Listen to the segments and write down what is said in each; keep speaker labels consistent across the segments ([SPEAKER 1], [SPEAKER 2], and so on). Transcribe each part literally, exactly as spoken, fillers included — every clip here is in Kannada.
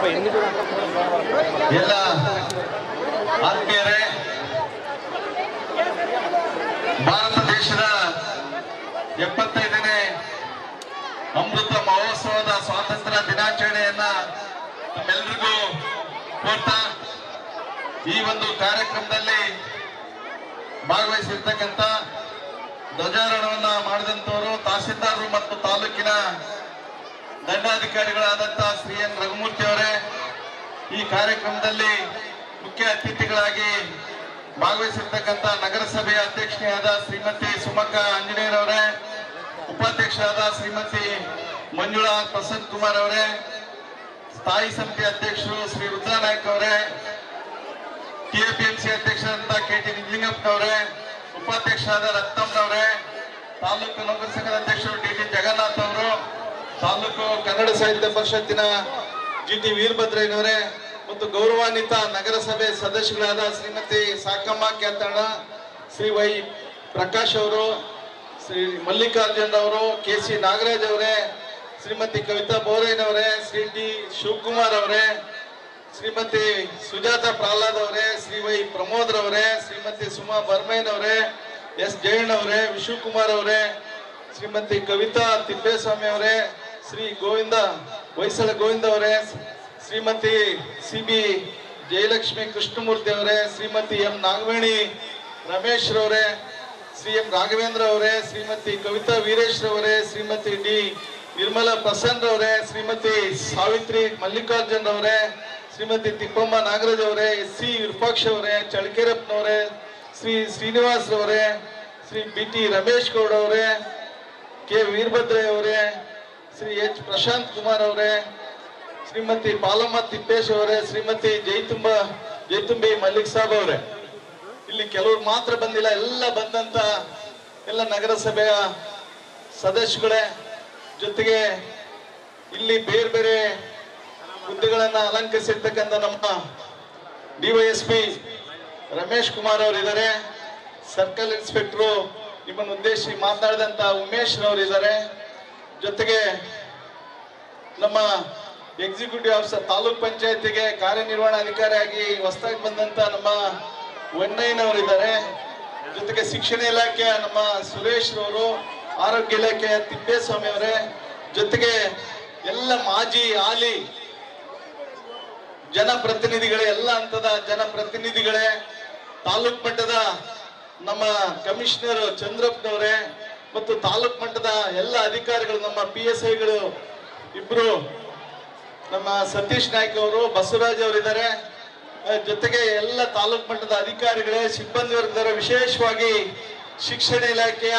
[SPEAKER 1] ಎಲ್ಲ ಆತ್ಮೀಯರೇ, ಭಾರತ ದೇಶದ ಎಪ್ಪತ್ತೈದನೇ ಅಮೃತ ಮಹೋತ್ಸವದ ಸ್ವಾತಂತ್ರ್ಯ ದಿನಾಚರಣೆಯನ್ನ ನಮ್ಮೆಲ್ಲರಿಗೂ ಕೋರ್ತಾ ಈ ಒಂದು ಕಾರ್ಯಕ್ರಮದಲ್ಲಿ ಭಾಗವಹಿಸಿರ್ತಕ್ಕಂಥ ಧ್ವಜಾರೋಹಣವನ್ನ ಮಾಡಿದಂತವರು ತಹಸೀಲ್ದಾರರು ಮತ್ತು ತಾಲೂಕಿನ ದಂಡಾಧಿಕಾರಿಗಳಾದಂತಹ ಶ್ರೀ ಎನ್ ರಘುಮೂರ್ತಿ ಅವರೇ, ಈ ಕಾರ್ಯಕ್ರಮದಲ್ಲಿ ಮುಖ್ಯ ಅತಿಥಿಗಳಾಗಿ ಭಾಗವಹಿಸಿರ್ತಕ್ಕಂಥ ನಗರಸಭೆಯ ಅಧ್ಯಕ್ಷರಾದ ಶ್ರೀಮತಿ ಸುಮಕ್ಕ ಆಂಜನೇಯರವರೇ, ಉಪಾಧ್ಯಕ್ಷರಾದ ಶ್ರೀಮತಿ ಮಂಜುಳಾ ಪ್ರಸನ್ನ ಕುಮಾರ್ ಅವರೇ, ಸ್ಥಾಯಿ ಸಮಿತಿ ಅಧ್ಯಕ್ಷರು ಶ್ರೀ ರುದ್ರನಾಯಕ್ ಅವರೇ, ಟಿಎಪಿಎಂಸಿ ಅಧ್ಯಕ್ಷರಾದಂತಹ ಕೆ ಟಿ ನಿಜಲಿಂಗಪ್ಪನವರೇ, ಉಪಾಧ್ಯಕ್ಷರಾದ ರತ್ನಮ್ಮನವರೇ, ತಾಲೂಕು ನೌಕರ ಸಂಘದ ಅಧ್ಯಕ್ಷರು ಡಿ ಟಿ ಜಗನ್ನಾಥ್ ಅವರು, ತಾಲೂಕು ಕನ್ನಡ ಸಾಹಿತ್ಯ ಪರಿಷತ್ತಿನ ಜಿ ಟಿ ವೀರಭದ್ರಯ್ಯನವರೇ ಮತ್ತು ಗೌರವಾನ್ವಿತ ನಗರಸಭೆ ಸದಸ್ಯಗಳಾದ ಶ್ರೀಮತಿ ಸಾಕಮ್ಮ ಕ್ಯಾತಣ್ಣ, ಶ್ರೀ ವೈ ಪ್ರಕಾಶ್ ಅವರು, ಶ್ರೀ ಮಲ್ಲಿಕಾರ್ಜುನ್ ಅವರು, ಕೆ ಸಿ ನಾಗರಾಜ್ ಅವರೇ, ಶ್ರೀಮತಿ ಕವಿತಾ ಬೋರಯ್ಯನವರೇ, ಶ್ರೀ ಟಿ ಶಿವಕುಮಾರ್ ಅವರೇ, ಶ್ರೀಮತಿ ಸುಜಾತ ಪ್ರಹ್ಲಾದ್ ಅವರೇ, ಶ್ರೀ ವೈ ಪ್ರಮೋದ್ ರವರೇ, ಶ್ರೀಮತಿ ಸುಮಾ ಬರ್ಮೈನವರೇ, ಎಸ್ ಜಯಣ್ಣವರೇ, ವಿಶ್ವಕುಮಾರ್ ಅವರೇ, ಶ್ರೀಮತಿ ಕವಿತಾ ತಿಪ್ಪೇಸ್ವಾಮಿ ಅವರೇ, ಶ್ರೀ ಗೋವಿಂದ ಹೊಯ್ಸಳ ಗೋವಿಂದ ಅವರೇ, ಶ್ರೀಮತಿ ಸಿ ಬಿ ಜಯಲಕ್ಷ್ಮಿ ಕೃಷ್ಣಮೂರ್ತಿ ಅವರೇ, ಶ್ರೀಮತಿ ಎಂ ನಾಗವೇಣಿ ರಮೇಶ್ ರವರೇ, ಶ್ರೀ ಎಂ ರಾಘವೇಂದ್ರ ಅವರೇ, ಶ್ರೀಮತಿ ಕವಿತಾ ವೀರೇಶ್ ರವರೇ, ಶ್ರೀಮತಿ ಡಿ ನಿರ್ಮಲಾ ಪ್ರಸನ್ನ ರವರೇ, ಶ್ರೀಮತಿ ಸಾವಿತ್ರಿ ಮಲ್ಲಿಕಾರ್ಜುನ್ ಅವರೇ, ಶ್ರೀಮತಿ ತಿಪ್ಪಮ್ಮ ನಾಗರಾಜ್ ಅವರೇ, ಎಸ್ ಸಿ ವಿರೂಪಾಕ್ಷ ಅವರೇ, ಚಳಕೆರಪ್ಪನವರೇ, ಶ್ರೀ ಶ್ರೀನಿವಾಸ್ ರವರೇ, ಶ್ರೀ ಬಿ ಟಿ ರಮೇಶ್ ಗೌಡ ಅವರೇ, ಕೆ ವೀರಭದ್ರಯ್ಯ ಅವರೇ, ಶ್ರೀ ಎಚ್ ಪ್ರಶಾಂತ್ ಕುಮಾರ್ ಅವರೇ, ಶ್ರೀಮತಿ ಪಾಲಮ್ಮ ತಿಪ್ಪೇಶ್ ಅವರೇ, ಶ್ರೀಮತಿ ಜೈತುಂಬ ಜೈತುಂಬಿ ಮಲ್ಲಿಕ್ ಸಾಬ್ ಅವರೇ. ಇಲ್ಲಿ ಕೆಲವರು ಮಾತ್ರ ಬಂದಿಲ್ಲ, ಎಲ್ಲ ಬಂದಂತ ಎಲ್ಲ ನಗರಸಭೆಯ ಸದಸ್ಯಗಳೇ, ಜೊತೆಗೆ ಇಲ್ಲಿ ಬೇರೆ ಬೇರೆ ಹುದ್ದೆಗಳನ್ನ ಅಲಂಕರಿಸಿರ್ತಕ್ಕಂಥ ನಮ್ಮ ಡಿವೈಎಸ್ಪಿ ರಮೇಶ್ ಕುಮಾರ್ ಅವರು ಇದ್ದಾರೆ, ಸರ್ಕಲ್ ಇನ್ಸ್ಪೆಕ್ಟರ್ ನಿಮ್ಮನ್ನು ಉದ್ದೇಶಿಸಿ ಮಾತನಾಡಿದಂತ ಉಮೇಶ್ ರವರು ಇದ್ದಾರೆ, ಜೊತೆಗೆ ನಮ್ಮ ಎಕ್ಸಿಕ್ಯೂಟಿವ್ ಆಫೀಸರ್ ತಾಲೂಕ್ ಪಂಚಾಯತಿಗೆ ಕಾರ್ಯನಿರ್ವಹಣಾಧಿಕಾರಿಯಾಗಿ ಹೊಸದಾಗಿ ಬಂದಂತ ನಮ್ಮ ವಣ್ಣಯ್ಯನವರು ಇದ್ದಾರೆ, ಜೊತೆಗೆ ಶಿಕ್ಷಣ ಇಲಾಖೆಯ ನಮ್ಮ ಸುರೇಶ್ ರವರು, ಆರೋಗ್ಯ ಇಲಾಖೆಯ ತಿಪ್ಪೇಸ್ವಾಮಿ ಅವರೇ, ಜೊತೆಗೆ ಎಲ್ಲ ಮಾಜಿ ಹಾಲಿ ಜನಪ್ರತಿನಿಧಿಗಳೇ, ಎಲ್ಲ ಹಂತದ ಜನಪ್ರತಿನಿಧಿಗಳೇ, ತಾಲೂಕ್ ಮಟ್ಟದ ನಮ್ಮ ಕಮಿಷನರ್ ಚಂದ್ರಪ್ಪನವರೇ ಮತ್ತು ತಾಲೂಕ್ ಮಟ್ಟದ ಎಲ್ಲ ಅಧಿಕಾರಿಗಳು, ನಮ್ಮ ಪಿ ಎಸ್ ಐಗಳು ಇಬ್ರು, ನಮ್ಮ ಸತೀಶ್ ನಾಯ್ಕ ಅವರು, ಬಸವರಾಜ್ ಅವರು ಇದ್ದಾರೆ, ಜೊತೆಗೆ ಎಲ್ಲ ತಾಲೂಕ್ ಮಟ್ಟದ ಅಧಿಕಾರಿಗಳೇ, ಸಿಬ್ಬಂದಿ ವರ್ಗದವರ, ವಿಶೇಷವಾಗಿ ಶಿಕ್ಷಣ ಇಲಾಖೆಯ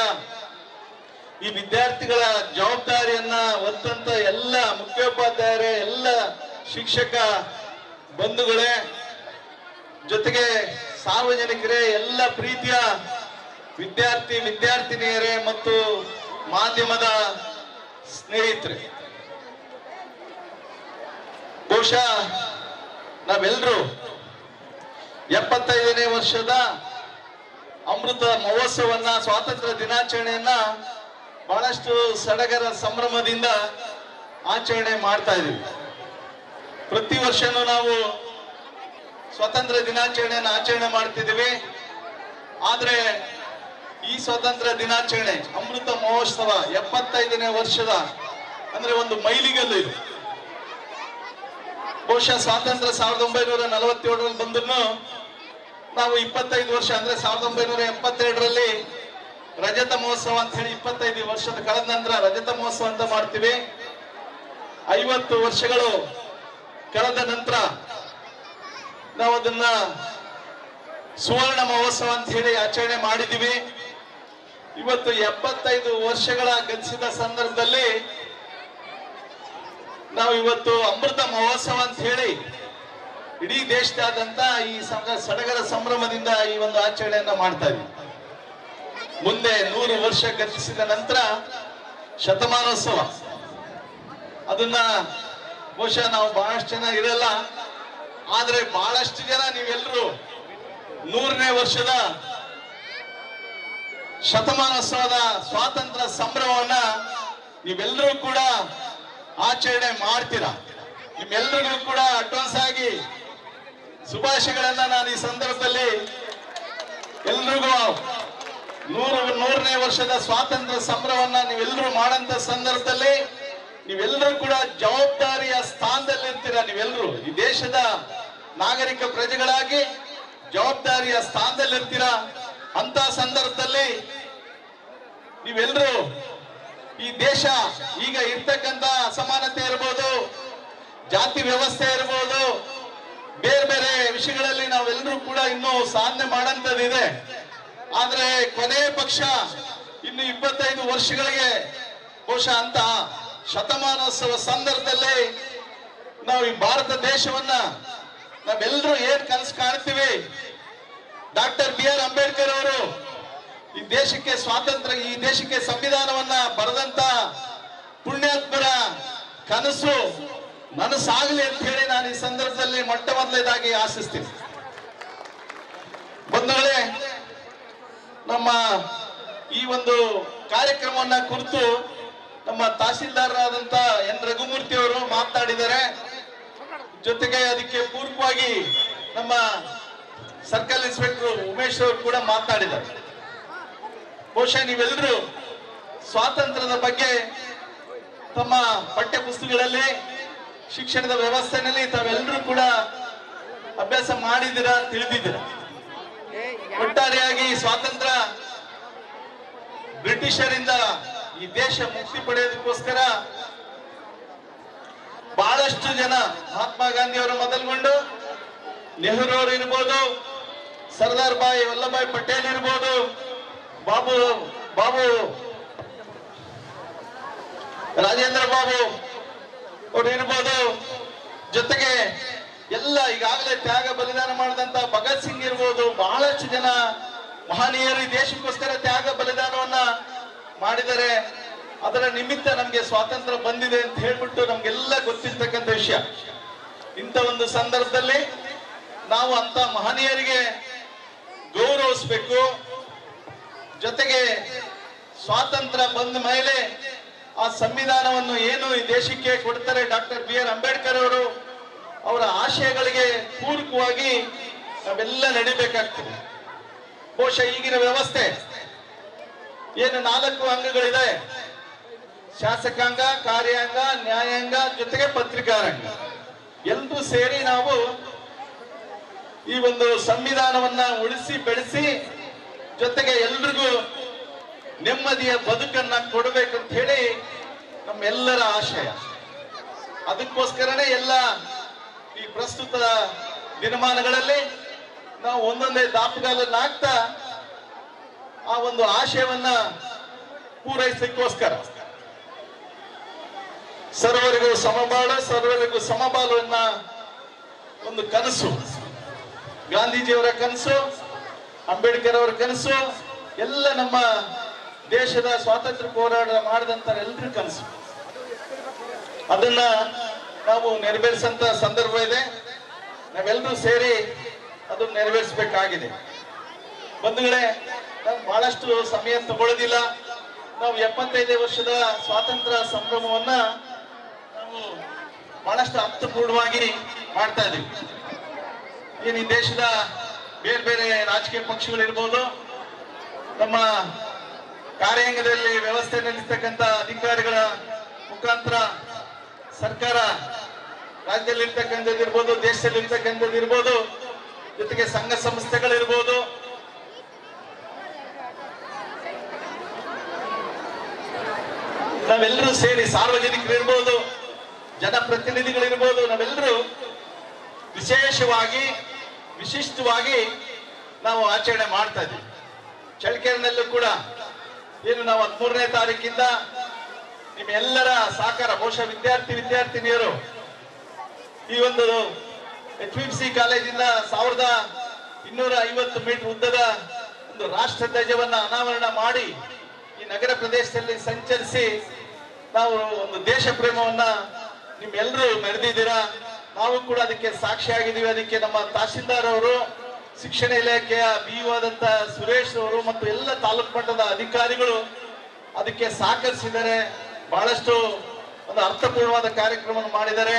[SPEAKER 1] ಈ ವಿದ್ಯಾರ್ಥಿಗಳ ಜವಾಬ್ದಾರಿಯನ್ನ ಹೊತ್ತಂತ ಎಲ್ಲ ಮುಖ್ಯೋಪಾಧ್ಯಾಯರೇ, ಎಲ್ಲ ಶಿಕ್ಷಕ ಬಂಧುಗಳೇ, ಜೊತೆಗೆ ಸಾರ್ವಜನಿಕರೇ, ಎಲ್ಲ ಪ್ರೀತಿಯ ವಿದ್ಯಾರ್ಥಿ ವಿದ್ಯಾರ್ಥಿನಿಯರೇ ಮತ್ತು ಮಾಧ್ಯಮದ ಸ್ನೇಹಿತರೆ, ಬಹುಶಃ ನಾವೆಲ್ಲರೂ ಎಪ್ಪತ್ತೈದನೇ ವರ್ಷದ ಅಮೃತ ಮಹೋತ್ಸವನ್ನ, ಸ್ವಾತಂತ್ರ್ಯ ದಿನಾಚರಣೆಯನ್ನ ಬಹಳಷ್ಟು ಸಡಗರ ಸಂಭ್ರಮದಿಂದ ಆಚರಣೆ ಮಾಡ್ತಾ ಇದೀವಿ. ಪ್ರತಿ ವರ್ಷನೂ ನಾವು ಸ್ವಾತಂತ್ರ್ಯ ದಿನಾಚರಣೆಯನ್ನು ಆಚರಣೆ ಮಾಡ್ತಿದ್ದೀವಿ. ಆದ್ರೆ ಈ ಸ್ವಾತಂತ್ರ್ಯ ದಿನಾಚರಣೆ ಅಮೃತ ಮಹೋತ್ಸವ ಎಪ್ಪತ್ತೈದನೇ ವರ್ಷದ ಅಂದ್ರೆ ಒಂದು ಮೈಲಿಗಲ್ಲು ಇದು. ಬಹುಶಃ ಸ್ವಾತಂತ್ರ್ಯ ಸಾವಿರದ ಒಂಬೈನೂರ ನಲವತ್ತೇಳರಲ್ಲಿ ಬಂದ್ರು ನಾವು ಇಪ್ಪತ್ತೈದು ವರ್ಷ ಅಂದ್ರೆ ಸಾವಿರದ ಒಂಬೈನೂರ ಎಪ್ಪತ್ತೆರಡರಲ್ಲಿ ರಜತ ಮಹೋತ್ಸವ ಅಂತ ಹೇಳಿ ಇಪ್ಪತ್ತೈದು ವರ್ಷದ ಕಳೆದ ನಂತರ ರಜತ ಮಹೋತ್ಸವ ಅಂತ ಮಾಡ್ತೀವಿ. ಐವತ್ತು ವರ್ಷಗಳು ಕಳೆದ ನಂತರ ನಾವು ಅದನ್ನ ಸುವರ್ಣ ಮಹೋತ್ಸವ ಅಂತ ಹೇಳಿ ಆಚರಣೆ ಮಾಡಿದೀವಿ. ಇವತ್ತು ಎಪ್ಪತ್ತೈದು ವರ್ಷಗಳ ಗತಿಸಿದ ಸಂದರ್ಭದಲ್ಲಿ ನಾವು ಇವತ್ತು ಅಮೃತ ಮಹೋತ್ಸವ ಅಂತ ಹೇಳಿ ಇಡೀ ದೇಶದಾದ್ಯಂತ ಈ ಸಡಗರ ಸಂಭ್ರಮದಿಂದ ಈ ಒಂದು ಆಚರಣೆಯನ್ನ ಮಾಡ್ತಾ ಇದ್ದೀವಿ. ಮುಂದೆ ನೂರು ವರ್ಷ ಗತಿಸಿದ ನಂತರ ಶತಮಾನೋತ್ಸವ, ಅದನ್ನ ಬಹುಶಃ ನಾವು ಬಹಳಷ್ಟು ಜನ ಇರಲ್ಲ, ಆದ್ರೆ ಬಹಳಷ್ಟು ಜನ ನೀವೆಲ್ಲರೂ ನೂರನೇ ವರ್ಷದ ಶತಮಾನೋತ್ಸವದ ಸ್ವಾತಂತ್ರ್ಯ ಸಂಭ್ರಮವನ್ನ ನೀವೆಲ್ಲರೂ ಕೂಡ ಆಚರಣೆ ಮಾಡ್ತೀರಾ. ನಿಮ್ಮೆಲ್ಲರಿಗೂ ಕೂಡ ಅಡ್ವಾನ್ಸ್ ಆಗಿ ಶುಭಾಶಯಗಳನ್ನ ನಾನು ಈ ಸಂದರ್ಭದಲ್ಲಿ ಎಲ್ರಿಗೂ ನೂರು ನೂರನೇ ವರ್ಷದ ಸ್ವಾತಂತ್ರ್ಯ ಸಂಭ್ರಮವನ್ನ ನೀವೆಲ್ಲರೂ ಮಾಡಂತ ಸಂದರ್ಭದಲ್ಲಿ ನೀವೆಲ್ಲರೂ ಕೂಡ ಜವಾಬ್ದಾರಿಯ ಸ್ಥಾನದಲ್ಲಿ ಇರ್ತೀರಾ. ನೀವೆಲ್ಲರೂ ಈ ದೇಶದ ನಾಗರಿಕ ಪ್ರಜೆಗಳಾಗಿ ಜವಾಬ್ದಾರಿಯ ಸ್ಥಾನದಲ್ಲಿ ಇರ್ತೀರಾ. ಅಂತ ಸಂದರ್ಭದಲ್ಲಿ ನೀವೆಲ್ಲರೂ ಈ ದೇಶ ಈಗ ಇರ್ತಕ್ಕಂಥ ಅಸಮಾನತೆ ಇರ್ಬೋದು, ಜಾತಿ ವ್ಯವಸ್ಥೆ ಇರ್ಬೋದು, ಬೇರೆ ಬೇರೆ ವಿಷಯಗಳಲ್ಲಿ ನಾವೆಲ್ಲರೂ ಕೂಡ ಇನ್ನೂ ಸಾಧನೆ ಮಾಡಂತದಿದೆ. ಆದ್ರೆ ಕೊನೆ ಪಕ್ಷ ಇನ್ನು ಇಪ್ಪತ್ತೈದು ವರ್ಷಗಳಿಗೆ ಬಹುಶಃ ಅಂತ ಶತಮಾನೋತ್ಸವ ಸಂದರ್ಭದಲ್ಲಿ ನಾವು ಈ ಭಾರತ ದೇಶವನ್ನ ನಾವೆಲ್ಲರೂ ಏನ್ ಕನಸು ಕಾಣ್ತೀವಿ, ಡಾಕ್ಟರ್ ಬಿ ಆರ್ ಅಂಬೇಡ್ಕರ್ ಅವರು ಈ ದೇಶಕ್ಕೆ ಸ್ವಾತಂತ್ರ್ಯ, ಈ ದೇಶಕ್ಕೆ ಸಂವಿಧಾನವನ್ನ ಬರೆದಂತ ಪುಣ್ಯಾತ್ಮರ ಕನಸು ನನಸಾಗಲಿ ಅಂತ ಹೇಳಿ ನಾನು ಈ ಸಂದರ್ಭದಲ್ಲಿ ಮೊಟ್ಟ ಮೊದಲನೇದಾಗಿ ಆಶಿಸ್ತೀನಿ. ಬಂಧುಗಳೇ, ನಮ್ಮ ಈ ಒಂದು ಕಾರ್ಯಕ್ರಮವನ್ನ ಕುರಿತು ನಮ್ಮ ತಹಸೀಲ್ದಾರರಾದಂತ ಎನ್ ರಘುಮೂರ್ತಿ ಅವರು ಮಾತನಾಡಿದ್ದಾರೆ. ಜೊತೆಗೆ ಅದಕ್ಕೆ ಪೂರ್ವವಾಗಿ ನಮ್ಮ ಸರ್ಕಲ್ ಇನ್ಸ್ಪೆಕ್ಟರ್ ಉಮೇಶ್ ಅವರು ಕೂಡ ಮಾತನಾಡಿದ್ದಾರೆ. ಬಹುಶಃ ನೀವೆಲ್ಲರೂ ಸ್ವಾತಂತ್ರ್ಯದ ಬಗ್ಗೆ ತಮ್ಮ ಪಠ್ಯ ಪುಸ್ತಕಗಳಲ್ಲಿ, ಶಿಕ್ಷಣದ ವ್ಯವಸ್ಥೆಯಲ್ಲಿ ತಾವೆಲ್ಲರೂ ಕೂಡ ಅಭ್ಯಾಸ ಮಾಡಿದ್ದೀರಾ, ತಿಳಿದಿದ್ದೀರಾ. ಒಟ್ಟಾರೆಯಾಗಿ ಸ್ವಾತಂತ್ರ್ಯ ಬ್ರಿಟಿಷರಿಂದ ಈ ದೇಶ ಮುಕ್ತಿ ಪಡೆಯೋದಕ್ಕೋಸ್ಕರ ಬಹಳಷ್ಟು ಜನ, ಮಹಾತ್ಮ ಗಾಂಧಿ ಅವರು ಮೊದಲುಗೊಂಡು ನೆಹರು ಅವರು ಇರ್ಬೋದು, ಸರ್ದಾರ್ ಭಾಯ್ ವಲ್ಲಭಾಯ್ ಪಟೇಲ್ ಇರ್ಬೋದು, ಬಾಬು ಬಾಬು ರಾಜೇಂದ್ರ ಬಾಬು ಅವರು ಇರ್ಬೋದು, ಜೊತೆಗೆ ಎಲ್ಲ ಈಗಾಗಲೇ ತ್ಯಾಗ ಬಲಿದಾನ ಮಾಡಿದಂತ ಭಗತ್ ಸಿಂಗ್ ಇರ್ಬೋದು, ಬಹಳಷ್ಟು ಜನ ಮಹನೀಯರು ಈ ದೇಶಕ್ಕೋಸ್ಕರ ತ್ಯಾಗ ಬಲಿದಾನವನ್ನ ಮಾಡಿದರೆ. ಅದರ ನಿಮಿತ್ತ ನಮ್ಗೆ ಸ್ವಾತಂತ್ರ್ಯ ಬಂದಿದೆ ಅಂತ ಹೇಳ್ಬಿಟ್ಟು ನಮ್ಗೆಲ್ಲ ಗೊತ್ತಿರ್ತಕ್ಕಂಥ ವಿಷಯ. ಇಂಥ ಒಂದು ಸಂದರ್ಭದಲ್ಲಿ ನಾವು ಅಂತ ಮಹನೀಯರಿಗೆ ಗೌರವಿಸ್ಬೇಕು. ಜೊತೆಗೆ ಸ್ವಾತಂತ್ರ್ಯ ಬಂದ ಮೇಲೆ ಆ ಸಂವಿಧಾನವನ್ನು ಏನು ಈ ದೇಶಕ್ಕೆ ಕೊಡ್ತಾರೆ ಡಾಕ್ಟರ್ ಬಿ ಆರ್ ಅಂಬೇಡ್ಕರ್ ಅವರು, ಅವರ ಆಶಯಗಳಿಗೆ ಪೂರಕವಾಗಿ ನಾವೆಲ್ಲ ನಡಿಬೇಕಾಗ್ತದೆ. ಬಹುಶಃ ಈಗಿನ ವ್ಯವಸ್ಥೆ ಏನು ನಾಲ್ಕು ಅಂಗಗಳಿದೆ, ಶಾಸಕಾಂಗ, ಕಾರ್ಯಾಂಗ, ನ್ಯಾಯಾಂಗ, ಜೊತೆಗೆ ಪತ್ರಿಕಾರಂಗ, ಎಲ್ಲರೂ ಸೇರಿ ನಾವು ಈ ಒಂದು ಸಂವಿಧಾನವನ್ನ ಉಳಿಸಿ ಬೆಳೆಸಿ ಜೊತೆಗೆ ಎಲ್ರಿಗೂ ನೆಮ್ಮದಿಯ ಬದುಕನ್ನ ಕೊಡಬೇಕಂತ ಹೇಳಿ ನಮ್ಮೆಲ್ಲರ ಆಶಯ. ಅದಕ್ಕೋಸ್ಕರನೇ ಎಲ್ಲ ಈ ಪ್ರಸ್ತುತ ದಿನಮಾನಗಳಲ್ಲಿ ನಾವು ಒಂದೊಂದೇ ದಾಪುಗಾಲನ್ನ ಹಾಕ್ತಾ ಆ ಒಂದು ಆಶಯವನ್ನ ಪೂರೈಸಲಿಕ್ಕೋಸ್ಕರ ಸರ್ವರಿಗೂ ಸಮಬಾಳು, ಸರ್ವರಿಗೂ ಸಮಬಾಳು ಅನ್ನ ಒಂದು ಕನಸು, ಗಾಂಧೀಜಿಯವರ ಕನಸು, ಅಂಬೇಡ್ಕರ್ ಅವರ ಕನಸು, ಎಲ್ಲ ನಮ್ಮ ದೇಶದ ಸ್ವಾತಂತ್ರ್ಯ ಹೋರಾಟ ಮಾಡಿದಂತ ಎಲ್ಲರ ಕನಸು. ಅದನ್ನ ನಾವು ನೆರವೇರಿಸಂತ ಸಂದರ್ಭ ಇದೆ. ನಾವೆಲ್ಲರೂ ಸೇರಿ ಅದನ್ನು ನೆರವೇರಿಸಬೇಕಾಗಿದೆ. ಬಂಧುಗಳೇ, ನಾವು ಬಹಳಷ್ಟು ಸಮಯ ತಗೊಳ್ಳೋದಿಲ್ಲ. ನಾವು ಎಪ್ಪತ್ತೈದನೇ ವರ್ಷದ ಸ್ವಾತಂತ್ರ್ಯ ಸಂಭ್ರಮವನ್ನ ನಾವು ಬಹಳಷ್ಟು ಅರ್ಥಪೂರ್ಣವಾಗಿ ಮಾಡ್ತಾ ಇದ್ದೀವಿ. ಏನು ಈ ದೇಶದ ಬೇರೆ ಬೇರೆ ರಾಜಕೀಯ ಪಕ್ಷಗಳಿರ್ಬೋದು, ನಮ್ಮ ಕಾರ್ಯಾಂಗದಲ್ಲಿ ವ್ಯವಸ್ಥೆ ನಡೆಸತಕ್ಕಂಥ ಅಧಿಕಾರಿಗಳ ಮುಖಾಂತರ ಸರ್ಕಾರ ರಾಜ್ಯದಲ್ಲಿ ಇರ್ತಕ್ಕಂಥದ್ದು ಇರ್ಬೋದು, ದೇಶದಲ್ಲಿ ಇರ್ತಕ್ಕಂಥದ್ದು ಇರ್ಬೋದು, ಜೊತೆಗೆ ಸಂಘ ಸಂಸ್ಥೆಗಳಿರ್ಬೋದು, ನಾವೆಲ್ಲರೂ ಸೇರಿ ಸಾರ್ವಜನಿಕರು ಇರ್ಬೋದು, ಜನಪ್ರತಿನಿಧಿಗಳಿರ್ಬೋದು, ನಾವೆಲ್ಲರೂ ವಿಶೇಷವಾಗಿ ವಿಶಿಷ್ಟವಾಗಿ ನಾವು ಆಚರಣೆ ಮಾಡ್ತಾ ಇದ್ದೀವಿ. ಚಳ್ಳಕೆರೆನಲ್ಲೂ ಕೂಡ ಏನು ನಾವು ಹದಿಮೂರನೇ ತಾರೀಕಿಂದ ನಿಮ್ಮೆಲ್ಲರ ಸಹಕಾರ, ಬಹುಶಃ ವಿದ್ಯಾರ್ಥಿ ವಿದ್ಯಾರ್ಥಿನಿಯರು ಈ ಒಂದು ಎಚ್ ವಿ ಸಿ ಕಾಲೇಜಿಂದ ಸಾವಿರದ ಇನ್ನೂರ ಐವತ್ತು ಮೀಟರ್ ಉದ್ದದ ಒಂದು ರಾಷ್ಟ್ರ ಧ್ವಜವನ್ನ ಅನಾವರಣ ಮಾಡಿ ಈ ನಗರ ಪ್ರದೇಶದಲ್ಲಿ ಸಂಚರಿಸಿ ನಾವು ಒಂದು ದೇಶ ಪ್ರೇಮವನ್ನ ನಿಮ್ಮೆಲ್ಲರೂ ಮೆರೆದಿದ್ದೀರಾ. ನಾವು ಕೂಡ ಅದಕ್ಕೆ ಸಾಕ್ಷಿಯಾಗಿದ್ದೀವಿ. ಅದಕ್ಕೆ ನಮ್ಮ ತಹಸೀಲ್ದಾರ್ ಅವರು, ಶಿಕ್ಷಣ ಇಲಾಖೆಯ ಬಿ ಯು ಆದಂತ ಸುರೇಶ್ ಅವರು ಮತ್ತು ಎಲ್ಲ ತಾಲೂಕು ಮಟ್ಟದ ಅಧಿಕಾರಿಗಳು ಅದಕ್ಕೆ ಸಹಕರಿಸಿದ್ದಾರೆ. ಬಹಳಷ್ಟು ಒಂದು ಅರ್ಥಪೂರ್ಣವಾದ ಕಾರ್ಯಕ್ರಮ ಮಾಡಿದ್ದಾರೆ.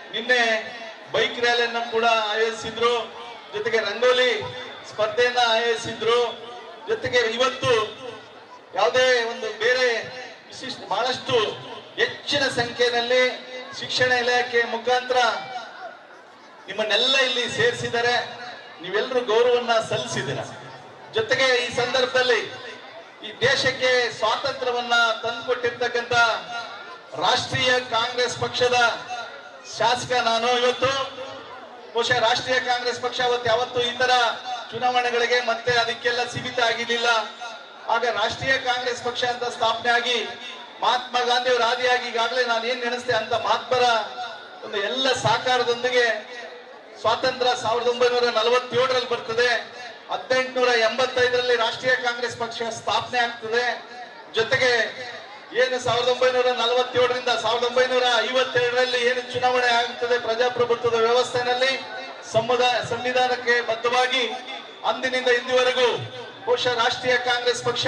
[SPEAKER 1] ನಿನ್ನೆ ಬೈಕ್ ರ್ಯಾಲಿಯನ್ನು ಕೂಡ ಆಯೋಜಿಸಿದ್ರು, ಜೊತೆಗೆ ರಂಗೋಲಿ ಸ್ಪರ್ಧೆಯನ್ನ ಆಯೋಜಿಸಿದ್ರು, ಜೊತೆಗೆ ಇವತ್ತು ಯಾವುದೇ ಒಂದು ಬೇರೆ ವಿಶಿಷ್ಟ ಬಹಳಷ್ಟು ಹೆಚ್ಚಿನ ಸಂಖ್ಯೆಯಲ್ಲಿ ಶಿಕ್ಷಣ ಇಲಾಖೆ ಮುಖಾಂತರ ನಿಮ್ಮನ್ನೆಲ್ಲ ಇಲ್ಲಿ ಸೇರಿಸಿದ್ದಾರೆ. ನೀವೆಲ್ಲರೂ ಗೌರವವನ್ನ ಸಲ್ಲಿಸಿದ್ದೀರ. ಜೊತೆಗೆ ಈ ಸಂದರ್ಭದಲ್ಲಿ ಈ ದೇಶಕ್ಕೆ ಸ್ವಾತಂತ್ರ್ಯವನ್ನ ತಂದುಕೊಟ್ಟಿರ್ತಕ್ಕಂಥ ರಾಷ್ಟ್ರೀಯ ಕಾಂಗ್ರೆಸ್ ಪಕ್ಷದ ಶಾಸಕ ನಾನು. ಇವತ್ತು ಬಹುಶಃ ರಾಷ್ಟ್ರೀಯ ಕಾಂಗ್ರೆಸ್ ಪಕ್ಷ ಅವತ್ತು ಯಾವತ್ತು ಈ ತರ ಚುನಾವಣೆಗಳಿಗೆ ಮತ್ತೆ ಅದಕ್ಕೆಲ್ಲ ಸೀಮಿತ ಆಗಿರ್ಲಿಲ್ಲ. ಆಗ ರಾಷ್ಟ್ರೀಯ ಕಾಂಗ್ರೆಸ್ ಪಕ್ಷ ಅಂತ ಸ್ಥಾಪನೆ ಆಗಿ ಮಹಾತ್ಮ ಗಾಂಧಿ ಅವರ ಆದಿಯಾಗಿ ಈಗಾಗಲೇ ನಾನು ಏನ್ ನೆನೆಸ್ತೆ ಅಂತ ಮಹಾತ್ಮರ ಒಂದು ಎಲ್ಲ ಸಹಕಾರದೊಂದಿಗೆ ಸ್ವಾತಂತ್ರ್ಯ ಸಾವಿರದ ಒಂಬೈನೂರ ನಲವತ್ತೇಳರಲ್ಲಿ ಬರ್ತದೆ. ಹದಿನೆಂಟುನೂರ ಎಂಬತ್ತೈದರಲ್ಲಿ ರಾಷ್ಟ್ರೀಯ ಕಾಂಗ್ರೆಸ್ ಪಕ್ಷ ಸ್ಥಾಪನೆ ಆಗ್ತದೆ. ಜೊತೆಗೆ ಏನು ಸಾವಿರದ ಒಂಬೈನೂರ ನಲವತ್ತೇಳರಿಂದ ಸಾವಿರದ ಒಂಬೈನೂರ ಐವತ್ತೆರಡರಲ್ಲಿ ಏನು ಚುನಾವಣೆ ಆಗುತ್ತದೆ ಪ್ರಜಾಪ್ರಭುತ್ವದ ವ್ಯವಸ್ಥೆಯಲ್ಲಿ ಸಂವಿಧಾನ ಸಂವಿಧಾನಕ್ಕೆ ಬದ್ಧವಾಗಿ ಅಂದಿನಿಂದ ಇಂದಿವರೆಗೂ ಬಹುಶಃ ರಾಷ್ಟ್ರೀಯ ಕಾಂಗ್ರೆಸ್ ಪಕ್ಷ